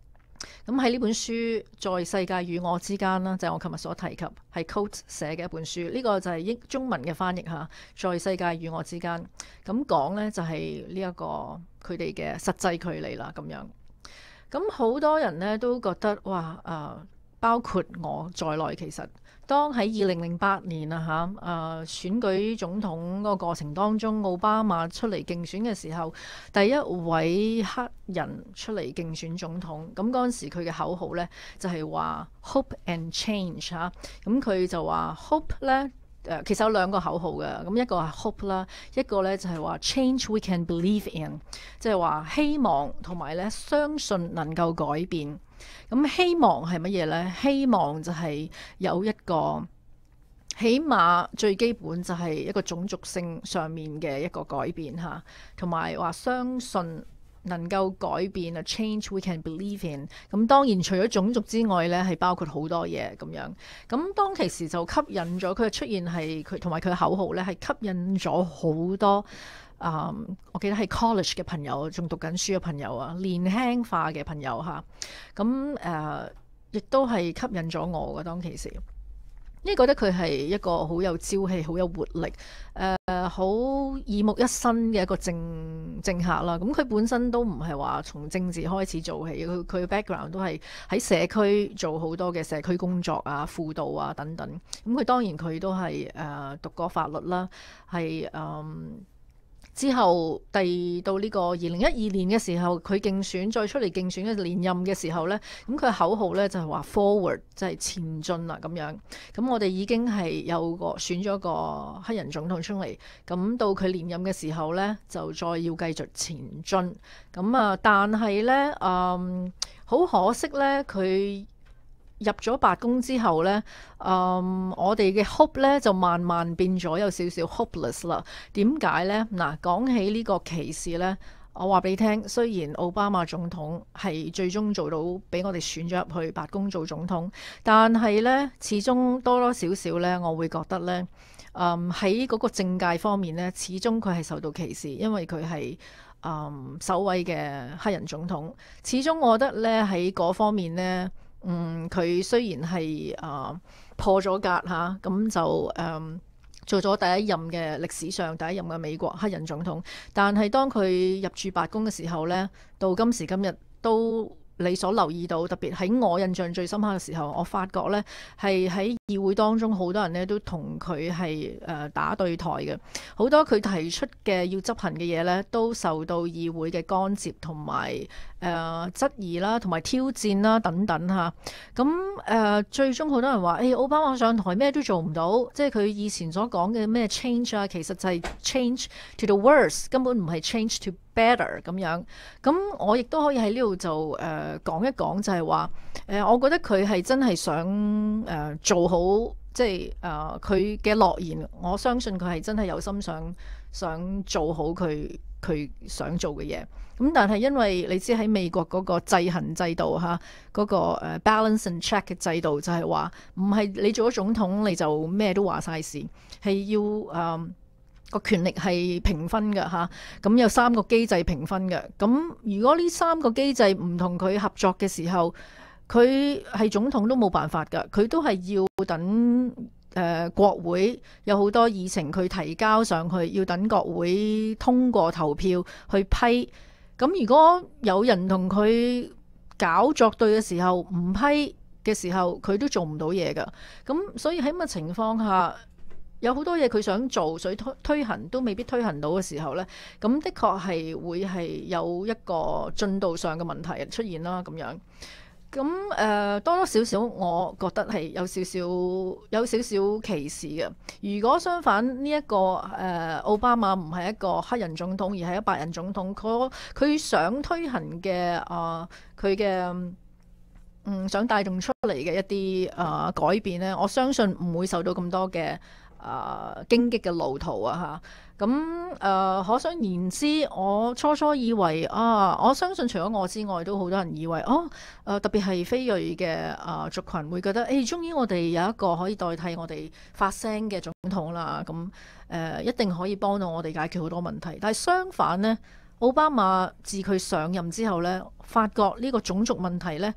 咁喺呢本書在世界與我之間啦，就係、我琴日所提及係 Coates 寫嘅一本書，呢、這個就係英中文嘅翻譯嚇，在世界與我之間，咁講呢，就係呢一個佢哋嘅實際距離啦咁樣。咁好多人呢都覺得哇誒、呃，包括我在內，其實當喺二零零八年啊嚇誒、呃、選舉總統嗰個過程當中，奧巴馬出嚟競選嘅時候，第一位黑人出嚟競選總統，咁嗰陣時佢嘅口號呢就係話 Hope and Change 嚇，咁佢就話 Hope 呢。誒其實有兩個口號嘅，咁一個係 hope 啦，一個咧就係話 change we can believe in，即係話希望同埋咧相信能夠改變。咁希望係乜嘢咧？希望就係有一個起碼最基本就係一個種族性上面嘅一個改變嚇，同埋話相信能夠改變啊 ，change we can believe in。咁當然除咗種族之外咧，係包括好多嘢咁樣。咁當其時就吸引咗佢嘅出現係佢同埋佢嘅口號咧，係吸引咗好多啊、嗯！我記得係 college 嘅朋友，仲讀緊書嘅朋友啊，年輕化嘅朋友嚇。咁誒，亦、呃、都係吸引咗我嘅當其時。因為覺得佢係一個好有朝氣、好有活力、誒好耳目一新嘅一個政政客啦。咁佢本身都唔係話從政治開始做起，佢佢嘅 background 都係喺社區做好多嘅社區工作啊、輔導啊等等。咁佢當然佢都係誒、呃、讀過法律啦，係誒。嗯之後，第到呢個二零一二年嘅時候，佢競選再出嚟競選嘅連任嘅時候呢，咁佢口號呢就係話 forward，即係前進啦咁樣。咁我哋已經係有個選咗個黑人總統出嚟，咁到佢連任嘅時候呢，就再要繼續前進。咁啊，但係呢，嗯，好可惜呢，佢入咗白宮之後呢，嗯，我哋嘅 hope 呢就慢慢變咗有少少 hopeless 啦。點解呢？嗱，講起呢個歧視呢，我話俾你聽，雖然奧巴馬總統係最終做到俾我哋選咗入去白宮做總統，但係呢，始終多多少少呢，我會覺得呢，嗯，喺嗰個政界方面呢，始終佢係受到歧視，因為佢係嗯首位嘅黑人總統。始終我覺得呢，喺嗰方面呢。嗯，佢雖然係啊、呃、破咗格嚇，咁、啊、就誒、嗯、做咗第一任嘅歷史上第一任嘅美國黑人總統，但係當佢入住白宮嘅時候呢，到今時今日都你所留意到，特別喺我印象最深刻嘅時候，我發覺呢係喺議會當中好多人呢都同佢係誒打對台嘅，好多佢提出嘅要執行嘅嘢呢，都受到議會嘅干涉同埋誒質疑啦，同埋挑戰啦等等嚇。咁誒、呃、最終好多人話：誒、欸、奧巴馬上台咩都做唔到，即係佢以前所講嘅咩 change 啊，其實就係 change to the worse，根本唔係 change to better 咁樣。咁我亦都可以喺呢度就誒、呃、講一講，就係話誒，我覺得佢係真係想誒、呃、做好，即係誒佢嘅諾言。我相信佢係真係有心想想做好佢佢想做嘅嘢。咁但係因為你知喺美國嗰個制衡制度嚇，嗰、那個 balance and check 嘅制度就係話，唔係你做咗總統你就咩都話晒事，係要誒。呃個權力係平分嘅嚇，咁有三個機制平分嘅。咁如果呢三個機制唔同佢合作嘅時候，佢係總統都冇辦法㗎，佢都係要等誒、呃、國會有好多議程佢提交上去，要等國會通過投票去批。咁如果有人同佢搞作對嘅時候，唔批嘅時候，佢都做唔到嘢㗎。咁所以喺咁嘅情況下，有好多嘢佢想做，所以推推行都未必推行到嘅時候呢，咁的確係會係有一個進度上嘅問題出現啦，咁樣。咁誒、呃、多多少少，我覺得係有少少有少少歧視嘅。如果相反呢一、這個誒、呃、奧巴馬唔係一個黑人總統，而係一個白人總統，佢佢想推行嘅啊佢嘅嗯想帶動出嚟嘅一啲啊、呃、改變呢，我相信唔會受到咁多嘅。啊，荊棘嘅路途啊嚇，咁、啊、誒，可想而知，我初初以為啊，我相信除咗我之外，都好多人以為哦，誒、啊、特別係非裔嘅啊族群會覺得，誒、欸，終於我哋有一個可以代替我哋發聲嘅總統啦，咁、啊、誒、啊、一定可以幫到我哋解決好多問題。但係相反呢，奧巴馬自佢上任之後呢，發覺呢個種族問題呢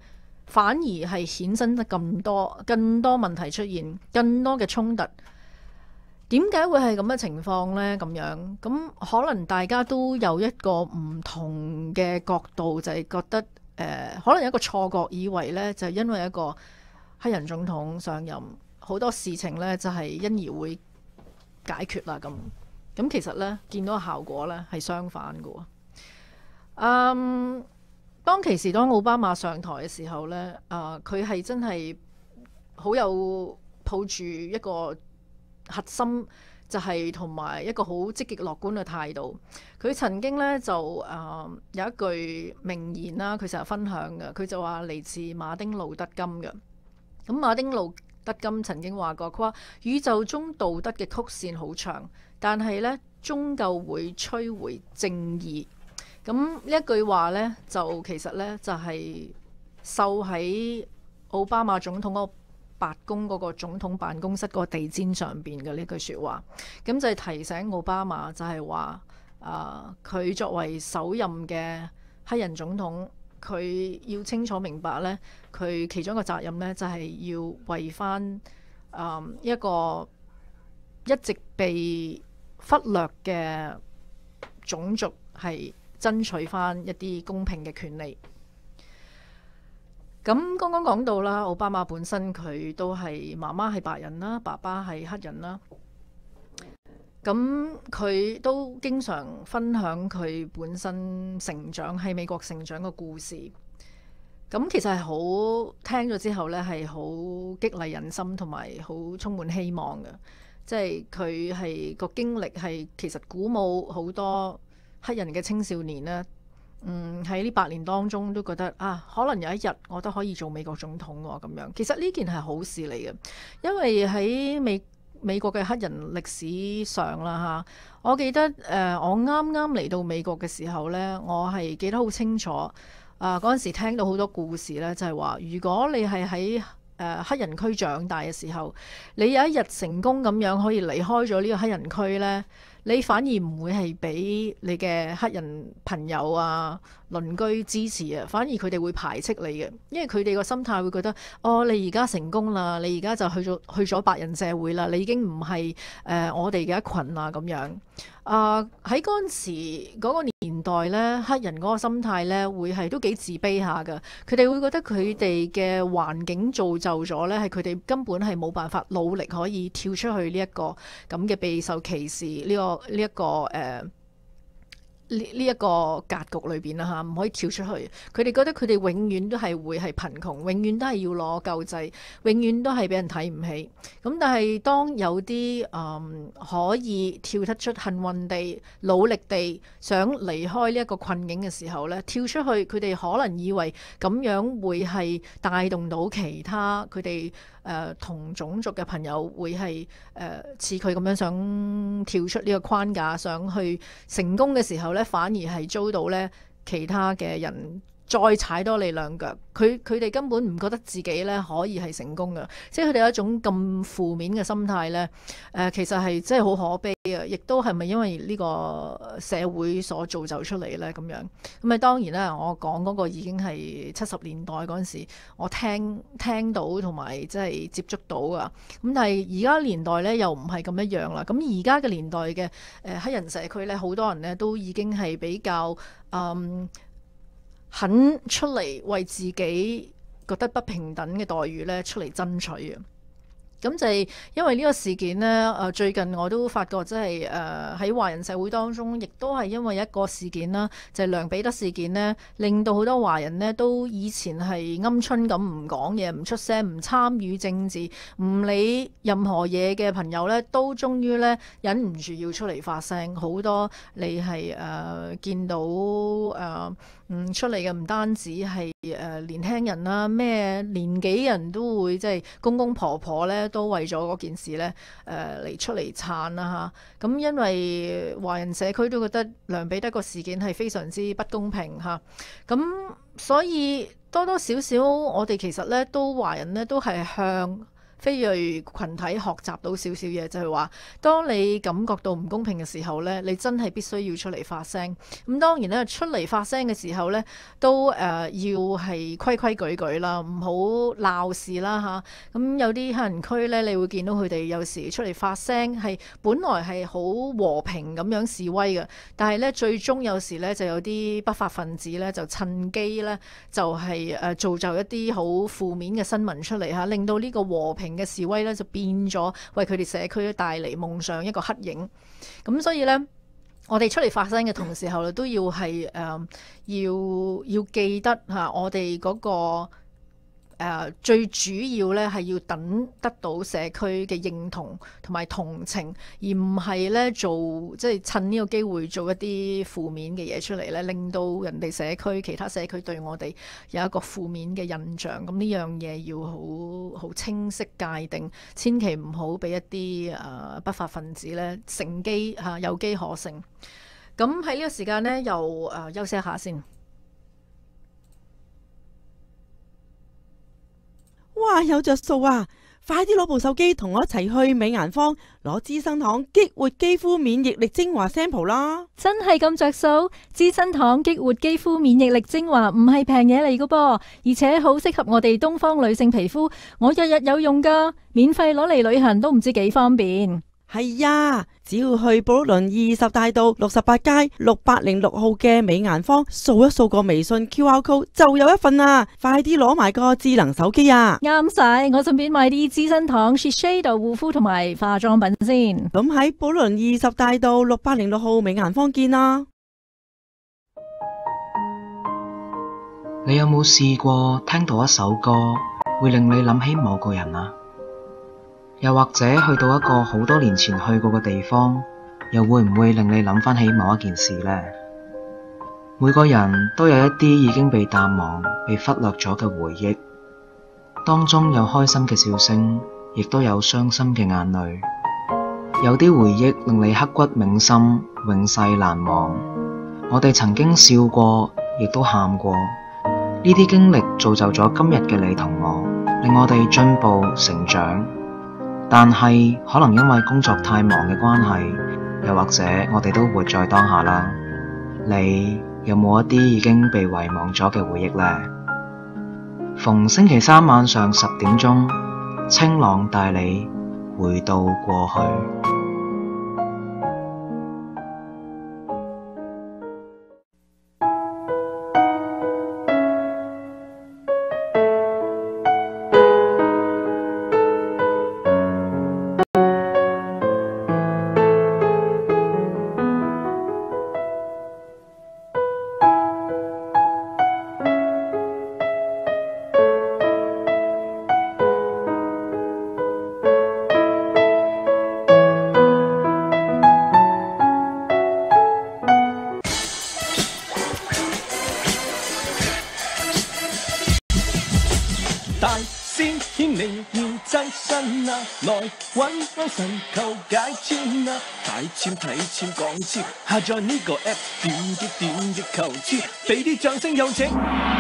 反而係衍生得咁多，更多問題出現，更多嘅衝突。點解會係咁嘅情況呢？咁樣咁可能大家都有一個唔同嘅角度，就係、是、覺得誒、呃，可能有一個錯覺，以為呢就係、因為一個黑人總統上任，好多事情呢就係、是、因而會解決啦。咁咁其實呢，見到效果呢係相反嘅喎。嗯。當其時，當奧巴馬上台嘅時候呢，啊佢係真係好有抱住一個核心，就係同埋一個好積極樂觀嘅態度。佢曾經呢，就啊、呃、有一句名言啦，佢成日分享嘅，佢就話嚟自馬丁路德金嘅。咁馬丁路德金曾經話過，佢話宇宙中道德嘅曲線好長，但係呢，終究會摧毀正義。咁呢一句話呢，就其實呢，就係繡喺奧巴馬總統嗰個白宮嗰個總統辦公室嗰個地氈上邊嘅呢句説話。咁就係提醒奧巴馬，就係話啊，佢作為首任嘅黑人總統，佢要清楚明白呢，佢其中一個責任呢，就係要為翻啊一個一直被忽略嘅種族係爭取翻一啲公平嘅權利。咁剛剛講到啦，奧巴馬本身佢都係媽媽係白人啦，爸爸係黑人啦。咁佢都經常分享佢本身成長喺美國成長嘅故事。咁其實係好聽咗之後呢，係好激勵人心，同埋好充滿希望嘅。即係佢係個經歷係其實鼓舞好多黑人嘅青少年呢，嗯喺呢八年當中都覺得啊，可能有一日我都可以做美國總統喎咁樣。其實呢件係好事嚟嘅，因為喺美美國嘅黑人歷史上啦嚇，我記得誒、呃、我啱啱嚟到美國嘅時候呢，我係記得好清楚啊，嗰陣時聽到好多故事呢，就係話如果你係喺誒黑人區長大嘅時候，你有一日成功咁樣可以離開咗呢個黑人區呢，你反而唔會係俾你嘅黑人朋友啊、鄰居支持啊，反而佢哋會排斥你嘅，因為佢哋個心態會覺得，哦，你而家成功啦，你而家就去咗去咗白人社會啦，你已經唔係誒我哋嘅一群啦咁樣。啊喺嗰陣時嗰個年代呢，黑人嗰個心態呢會係都幾自卑下㗎，佢哋會覺得佢哋嘅環境造就咗呢，係佢哋根本係冇辦法努力可以跳出去呢一個咁嘅備受歧視呢個呢一個誒呢呢一個格局裏邊啦嚇，唔可以跳出去。佢哋覺得佢哋永遠都係會係貧窮，永遠都係要攞救濟，永遠都係俾人睇唔起。咁但係當有啲誒、嗯、可以跳得出，幸運地、努力地想離開呢一個困境嘅時候呢，跳出去，佢哋可能以為咁樣會係帶動到其他佢哋誒同種族嘅朋友會係誒似佢咁樣想跳出呢個框架，想去成功嘅時候呢，反而係遭到呢其他嘅人再踩多你兩腳。佢佢哋根本唔覺得自己呢可以係成功嘅，即係佢哋有一種咁負面嘅心態呢。誒、呃，其實係真係好可悲啊！亦都係咪因為呢個社會所造就出嚟呢？咁樣咁啊，當然啦，我講嗰個已經係七十年代嗰陣時，我聽聽到同埋即係接觸到㗎。咁但係而家年代呢，又唔係咁一樣啦。咁而家嘅年代嘅誒、呃、黑人社區呢，好多人呢都已經係比較嗯。肯出嚟為自己覺得不平等嘅待遇咧出嚟爭取嘅。咁就係因為呢個事件呢，誒最近我都發覺即係誒喺華人社會當中，亦都係因為一個事件啦，就係梁彼得事件呢，令到好多華人呢都以前係鵪鶉咁唔講嘢、唔出聲、唔參與政治、唔理任何嘢嘅朋友呢，都終於呢忍唔住要出嚟發聲。好多你係誒、呃、見到誒。呃嗯，出嚟嘅唔單止係誒、呃、年輕人啦，咩年紀人都會即係公公婆婆咧，都為咗嗰件事咧誒嚟出嚟撐啦嚇。咁、啊、因為華人社區都覺得梁彼得個事件係非常之不公平嚇，咁、啊、所以多多少少我哋其實咧都華人咧都係向非裔群體學習到少少嘢，就係話，當你感覺到唔公平嘅時候呢，你真係必須要出嚟發聲。咁當然咧，出嚟發聲嘅時候呢，都誒、呃、要係規規矩矩啦，唔好鬧事啦嚇。咁有啲黑人區呢，你會見到佢哋有時出嚟發聲，係本來係好和平咁樣示威嘅，但係呢，最終有時呢，就有啲不法分子呢，就趁機呢，就係、是、誒、呃、造就一啲好負面嘅新聞出嚟嚇，令到呢個和平嘅示威呢，就變咗為佢哋社區帶嚟夢想一個黑影。咁所以呢，我哋出嚟發聲嘅同時候咧，都要係誒、呃、要要記得嚇，我哋嗰、那個。誒、uh, 最主要咧係要等得到社區嘅認同同埋同情，而唔係咧做即係趁呢個機會做一啲負面嘅嘢出嚟咧，令到人哋社區其他社區對我哋有一個負面嘅印象。咁呢樣嘢要好好清晰界定，千祈唔好俾一啲誒、uh, 不法分子咧乘機嚇、uh, 有機可乘。咁喺呢個時間咧，又誒、uh, 休息一下先。 哇，有着數啊！快啲攞部手機同我一齊去美顏坊攞資生堂激活肌膚免疫力精華 sample 啦！ 真係咁着數？資生堂激活肌膚免疫力精華唔係平嘢嚟噶噃，而且好適合我哋東方女性皮膚，我日日有用噶，免費攞嚟旅行都唔知幾方便。 係呀，只要去布魯倫二十大道六十八街六百零六號嘅美顏坊，掃一掃個微信 Q R code 就有一份啦！快啲攞埋個智能手機啊！ 啱晒，我順便買啲資生堂 Shiseido 護膚同埋化妝品先。 咁喺布魯倫二十大道六百零六號美顏坊見啦！ 你有冇試過聽到一首歌會令你諗起某個人啊？又或者去到一個好多年前去過嘅地方，又會唔會令你諗翻起某一件事呢？每個人都有一啲已經被淡忘、被忽略咗嘅回憶，當中有開心嘅笑聲，亦都有傷心嘅眼淚。有啲回憶令你刻骨銘心、永世難忘。我哋曾經笑過，亦都喊過。呢啲經歷造就咗今日嘅你同我，令我哋進步成長。但係可能因為工作太忙嘅關係，又或者我哋都活在當下啦。你有冇一啲已經被遺忘咗嘅回憶呢？逢星期三晚上十點鐘，清朗帶你回到過去。 大仙牽你要真身啊，來揾安神求解簽啊，解簽睇簽講簽，下載呢個 app 點擊點擊求簽，俾啲掌聲有請。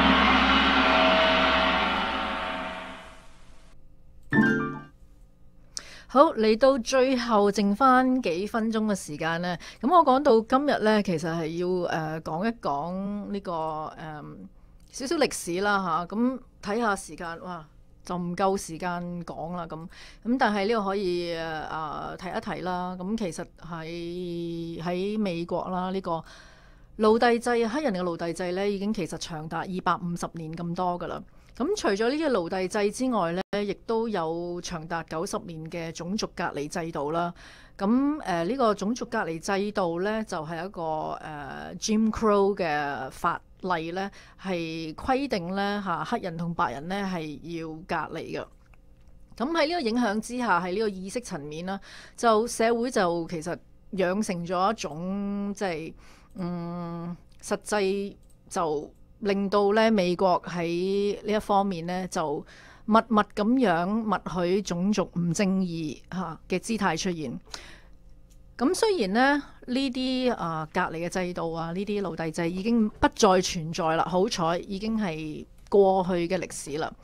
好，嚟到最後剩翻幾分鐘嘅時間呢，咁我講到今日呢，其實係要誒、呃、講一講呢、這個誒、呃、少少歷史啦嚇，咁睇下時間，哇就唔夠時間講啦咁，咁但係呢個可以誒啊、呃、提一提啦，咁其實喺喺美國啦，呢、這個奴隸制黑人嘅奴隸制呢，已經其實長達二百五十年咁多噶啦。咁除咗呢個奴隸制之外呢，亦都有長達九十年嘅種族隔離制度啦。咁誒呢個種族隔離制度呢，就係、是、一個誒、呃、Jim Crow 嘅法例呢，係規定呢嚇黑人同白人呢係要隔離嘅。咁喺呢個影響之下，喺呢個意識層面啦，就社會就其實養成咗一種即係嗯實際就。令到咧美國喺呢一方面咧就默默咁樣默許種族唔正義嚇嘅姿態出現。咁雖然咧呢啲啊隔離嘅制度啊，呢啲奴隸制已經不再存在啦，好彩已經係過去嘅歷史啦。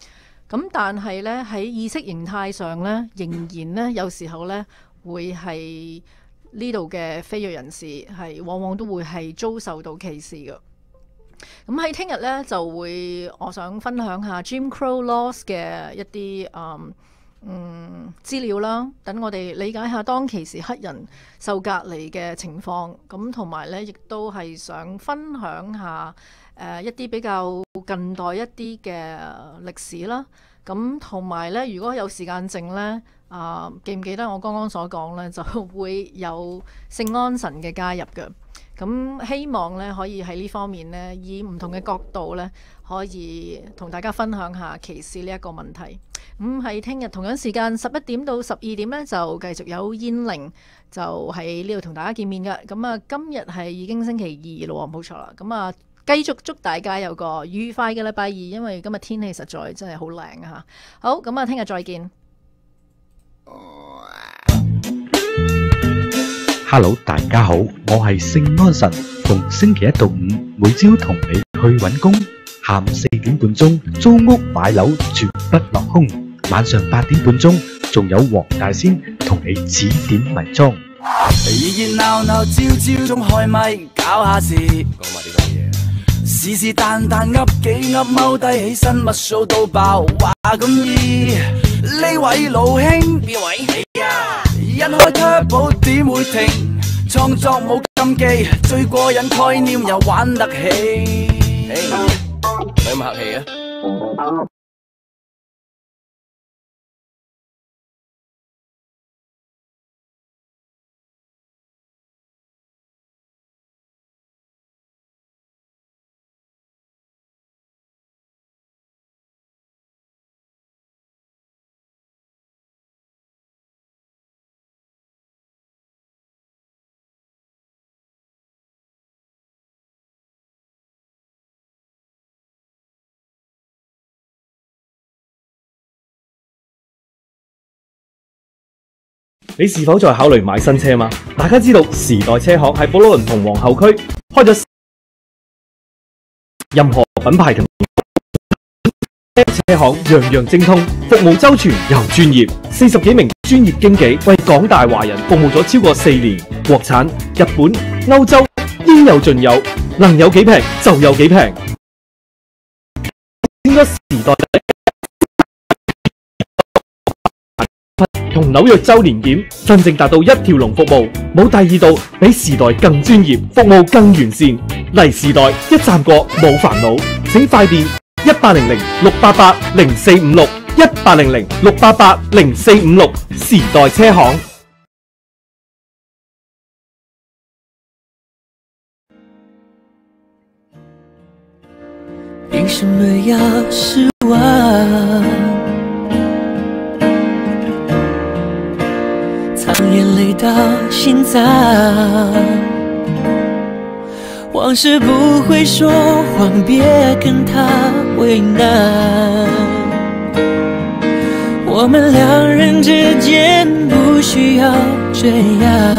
咁但係呢，喺意識形態上呢，仍然呢，有時候呢會係呢度嘅非裔人士係往往都會係遭受到歧視嘅。咁喺聽日呢，就會我想分享下 Jim Crow Laws 嘅一啲嗯嗯資料啦，等我哋理解下當其時黑人受隔離嘅情況。咁同埋呢，亦都係想分享下誒、呃、一啲比較近代一啲嘅歷史啦。咁同埋呢，如果有時間剩呢，啊、呃、記唔記得我剛剛所講呢，就會有聖安神嘅加入嘅。咁希望咧可以喺呢方面咧，以唔同嘅角度咧，可以同大家分享下歧視呢一個問題。咁喺聽日同樣時間十一點到十二點咧，就繼續有燕玲就喺呢度同大家見面嘅。咁啊，今日係已經星期二咯，冇錯啦。咁啊，繼續祝大家有個愉快嘅禮拜二，因為今日天氣實在真係好靚啊！嚇，好，咁啊，聽日再見。 Hello， 大家好，我係聖安神，逢星期一到五，每朝同你去揾工，下午四點半鐘租屋買樓絕不落空，晚上八點半鐘仲有黃大仙同你指點迷裝。 熱熱鬧鬧朝朝中開咪搞下事，講埋呢個嘢，是是但但噏幾噏踎低起身，乜數到爆話咁易。呢位老兄邊位？你啊！一開 turbo 點會停？創作冇禁忌，最過癮概念又玩得起。咪咁客氣啊！ 你是否在考慮買新車嗎？大家知道時代車行喺寶羅倫同皇后區開咗任何品牌同車行，樣樣精通，服務周全又專業。四十幾名專業經紀為廣大華人服務咗超過四年，國產、日本、歐洲應有盡有，能有幾平就有幾平。應該時代同紐約周年檢真正達到一條龍服務，冇第二度比時代更專業，服務更完善。嚟時代一站過冇煩惱，請快電一八零零六八八零四五六一八零零六八八零四五六時代車行。 凭什麼要失望？藏眼淚到心臟，往事不會說謊，別跟他為難。我們兩人之間不需要這樣。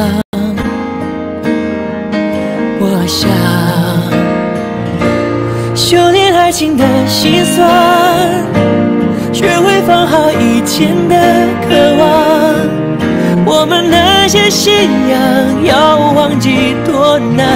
我想修煉愛情的心酸，學會放好以前的渴望。我們那些信仰要忘記多難，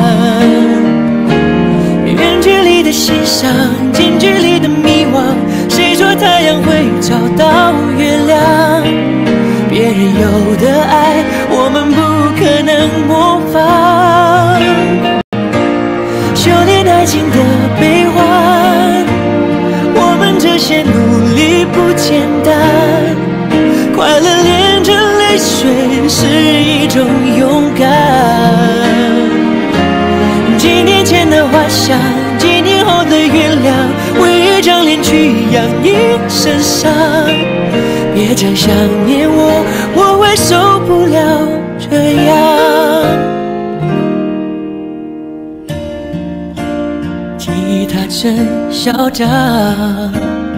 遠距離的欣賞，近距離的迷惘，誰說太陽會找到月亮？別人有的愛我們不可能模仿，修煉愛情的悲歡，我們這些努力不簡單，快樂連着淚水是一種勇敢。幾年前的幻想，幾年後的原諒，為一張臉去養一身傷。別再想念我，我會受不了這樣。吉他真囂張，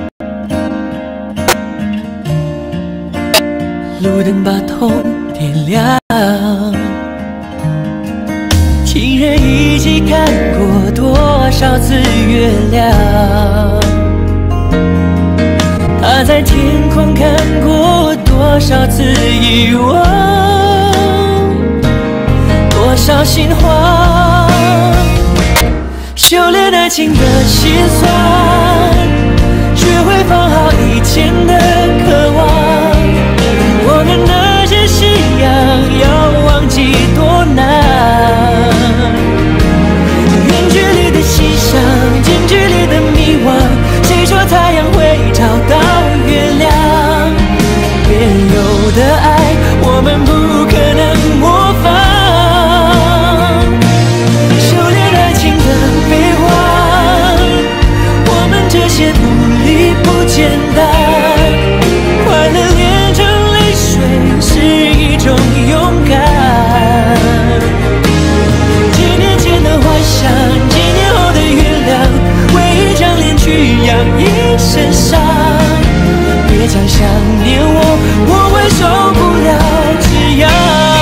路燈把痛點亮，情人一起看過多少次月亮， 在天空看过多少次遗忘，多少心慌，修炼爱情的心酸，学会放好以前的渴望。我们那些信仰要忘记多难，远距离的欣赏，近距离的迷惘。谁说太阳会找到月亮？别人有的爱，我们不可能模仿。修炼爱情的悲欢，我们这些努力不简单。快乐炼成泪水是一种勇敢。几年前的幻想，几年后的原谅，为一张脸去养一身伤。别讲想念我，我会受不了这样。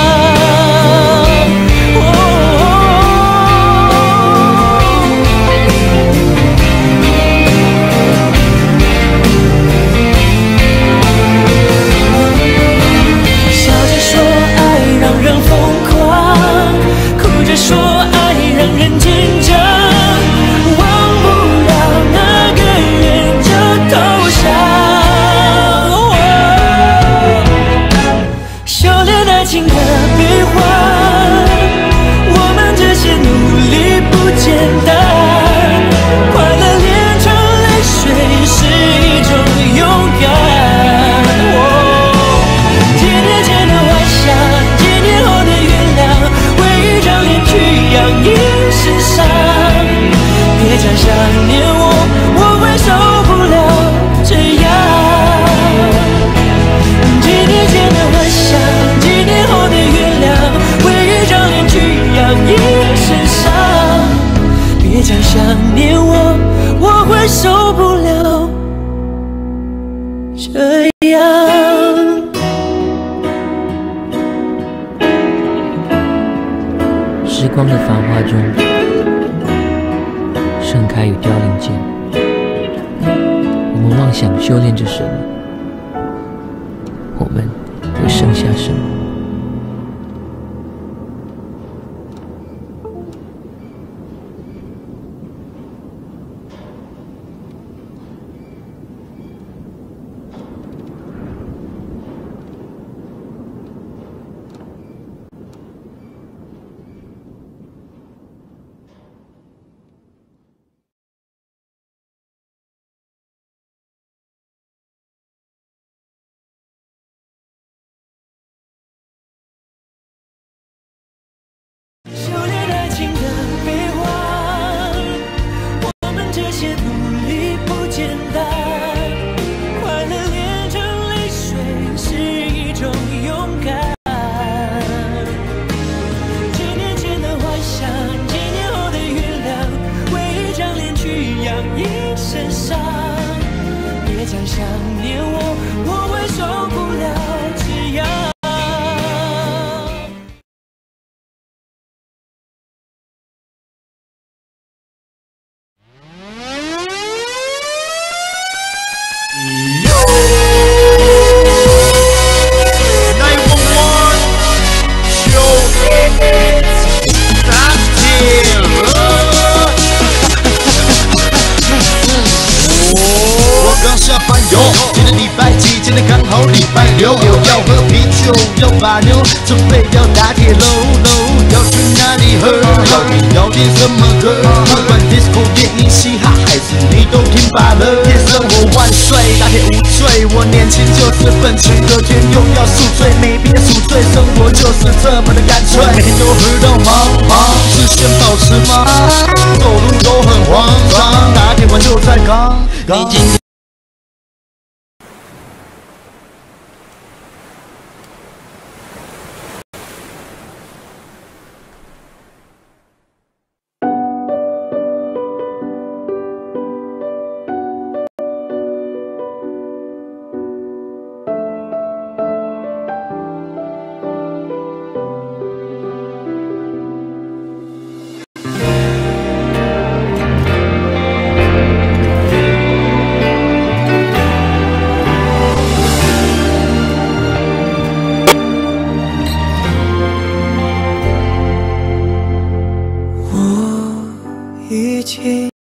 笑着说爱让人疯狂，哭着说爱让人紧张。忘不了那个人就投降。修炼爱情的悲欢，我们这些努力不简单。快乐炼成泪水是一种勇敢。几年前的幻想，几年后的原谅，为一张脸去养一身伤。别讲想念我，我会受不了这样。几年前的幻想，几年后的原谅，为一张脸去养一身伤。别讲想念我，我会受不了这样。 时光的繁华中，盛开与凋零间，我们妄想修炼着什么，我们会剩下什么？ 修炼爱情的悲欢，我们这些努力不简单。快乐炼成泪水是一种勇敢。几年前的幻想，几年后的原谅，为一张脸去养一身伤。别讲想念我，我会受不了这样。 今天礼拜几？今天刚好礼拜六，要喝啤酒，要把牛，准备要打铁喽喽，要去哪里喝？要点什么歌？不管 disco、电影、嘻哈还是你都听罢了。夜生活万岁，打铁无罪，我年轻就是本钱，隔天又要宿醉，没必要宿醉，生活就是这么的干脆。每天都喝到忙忙，视线保持忙，走路都很慌张，打铁完就在刚刚。 一起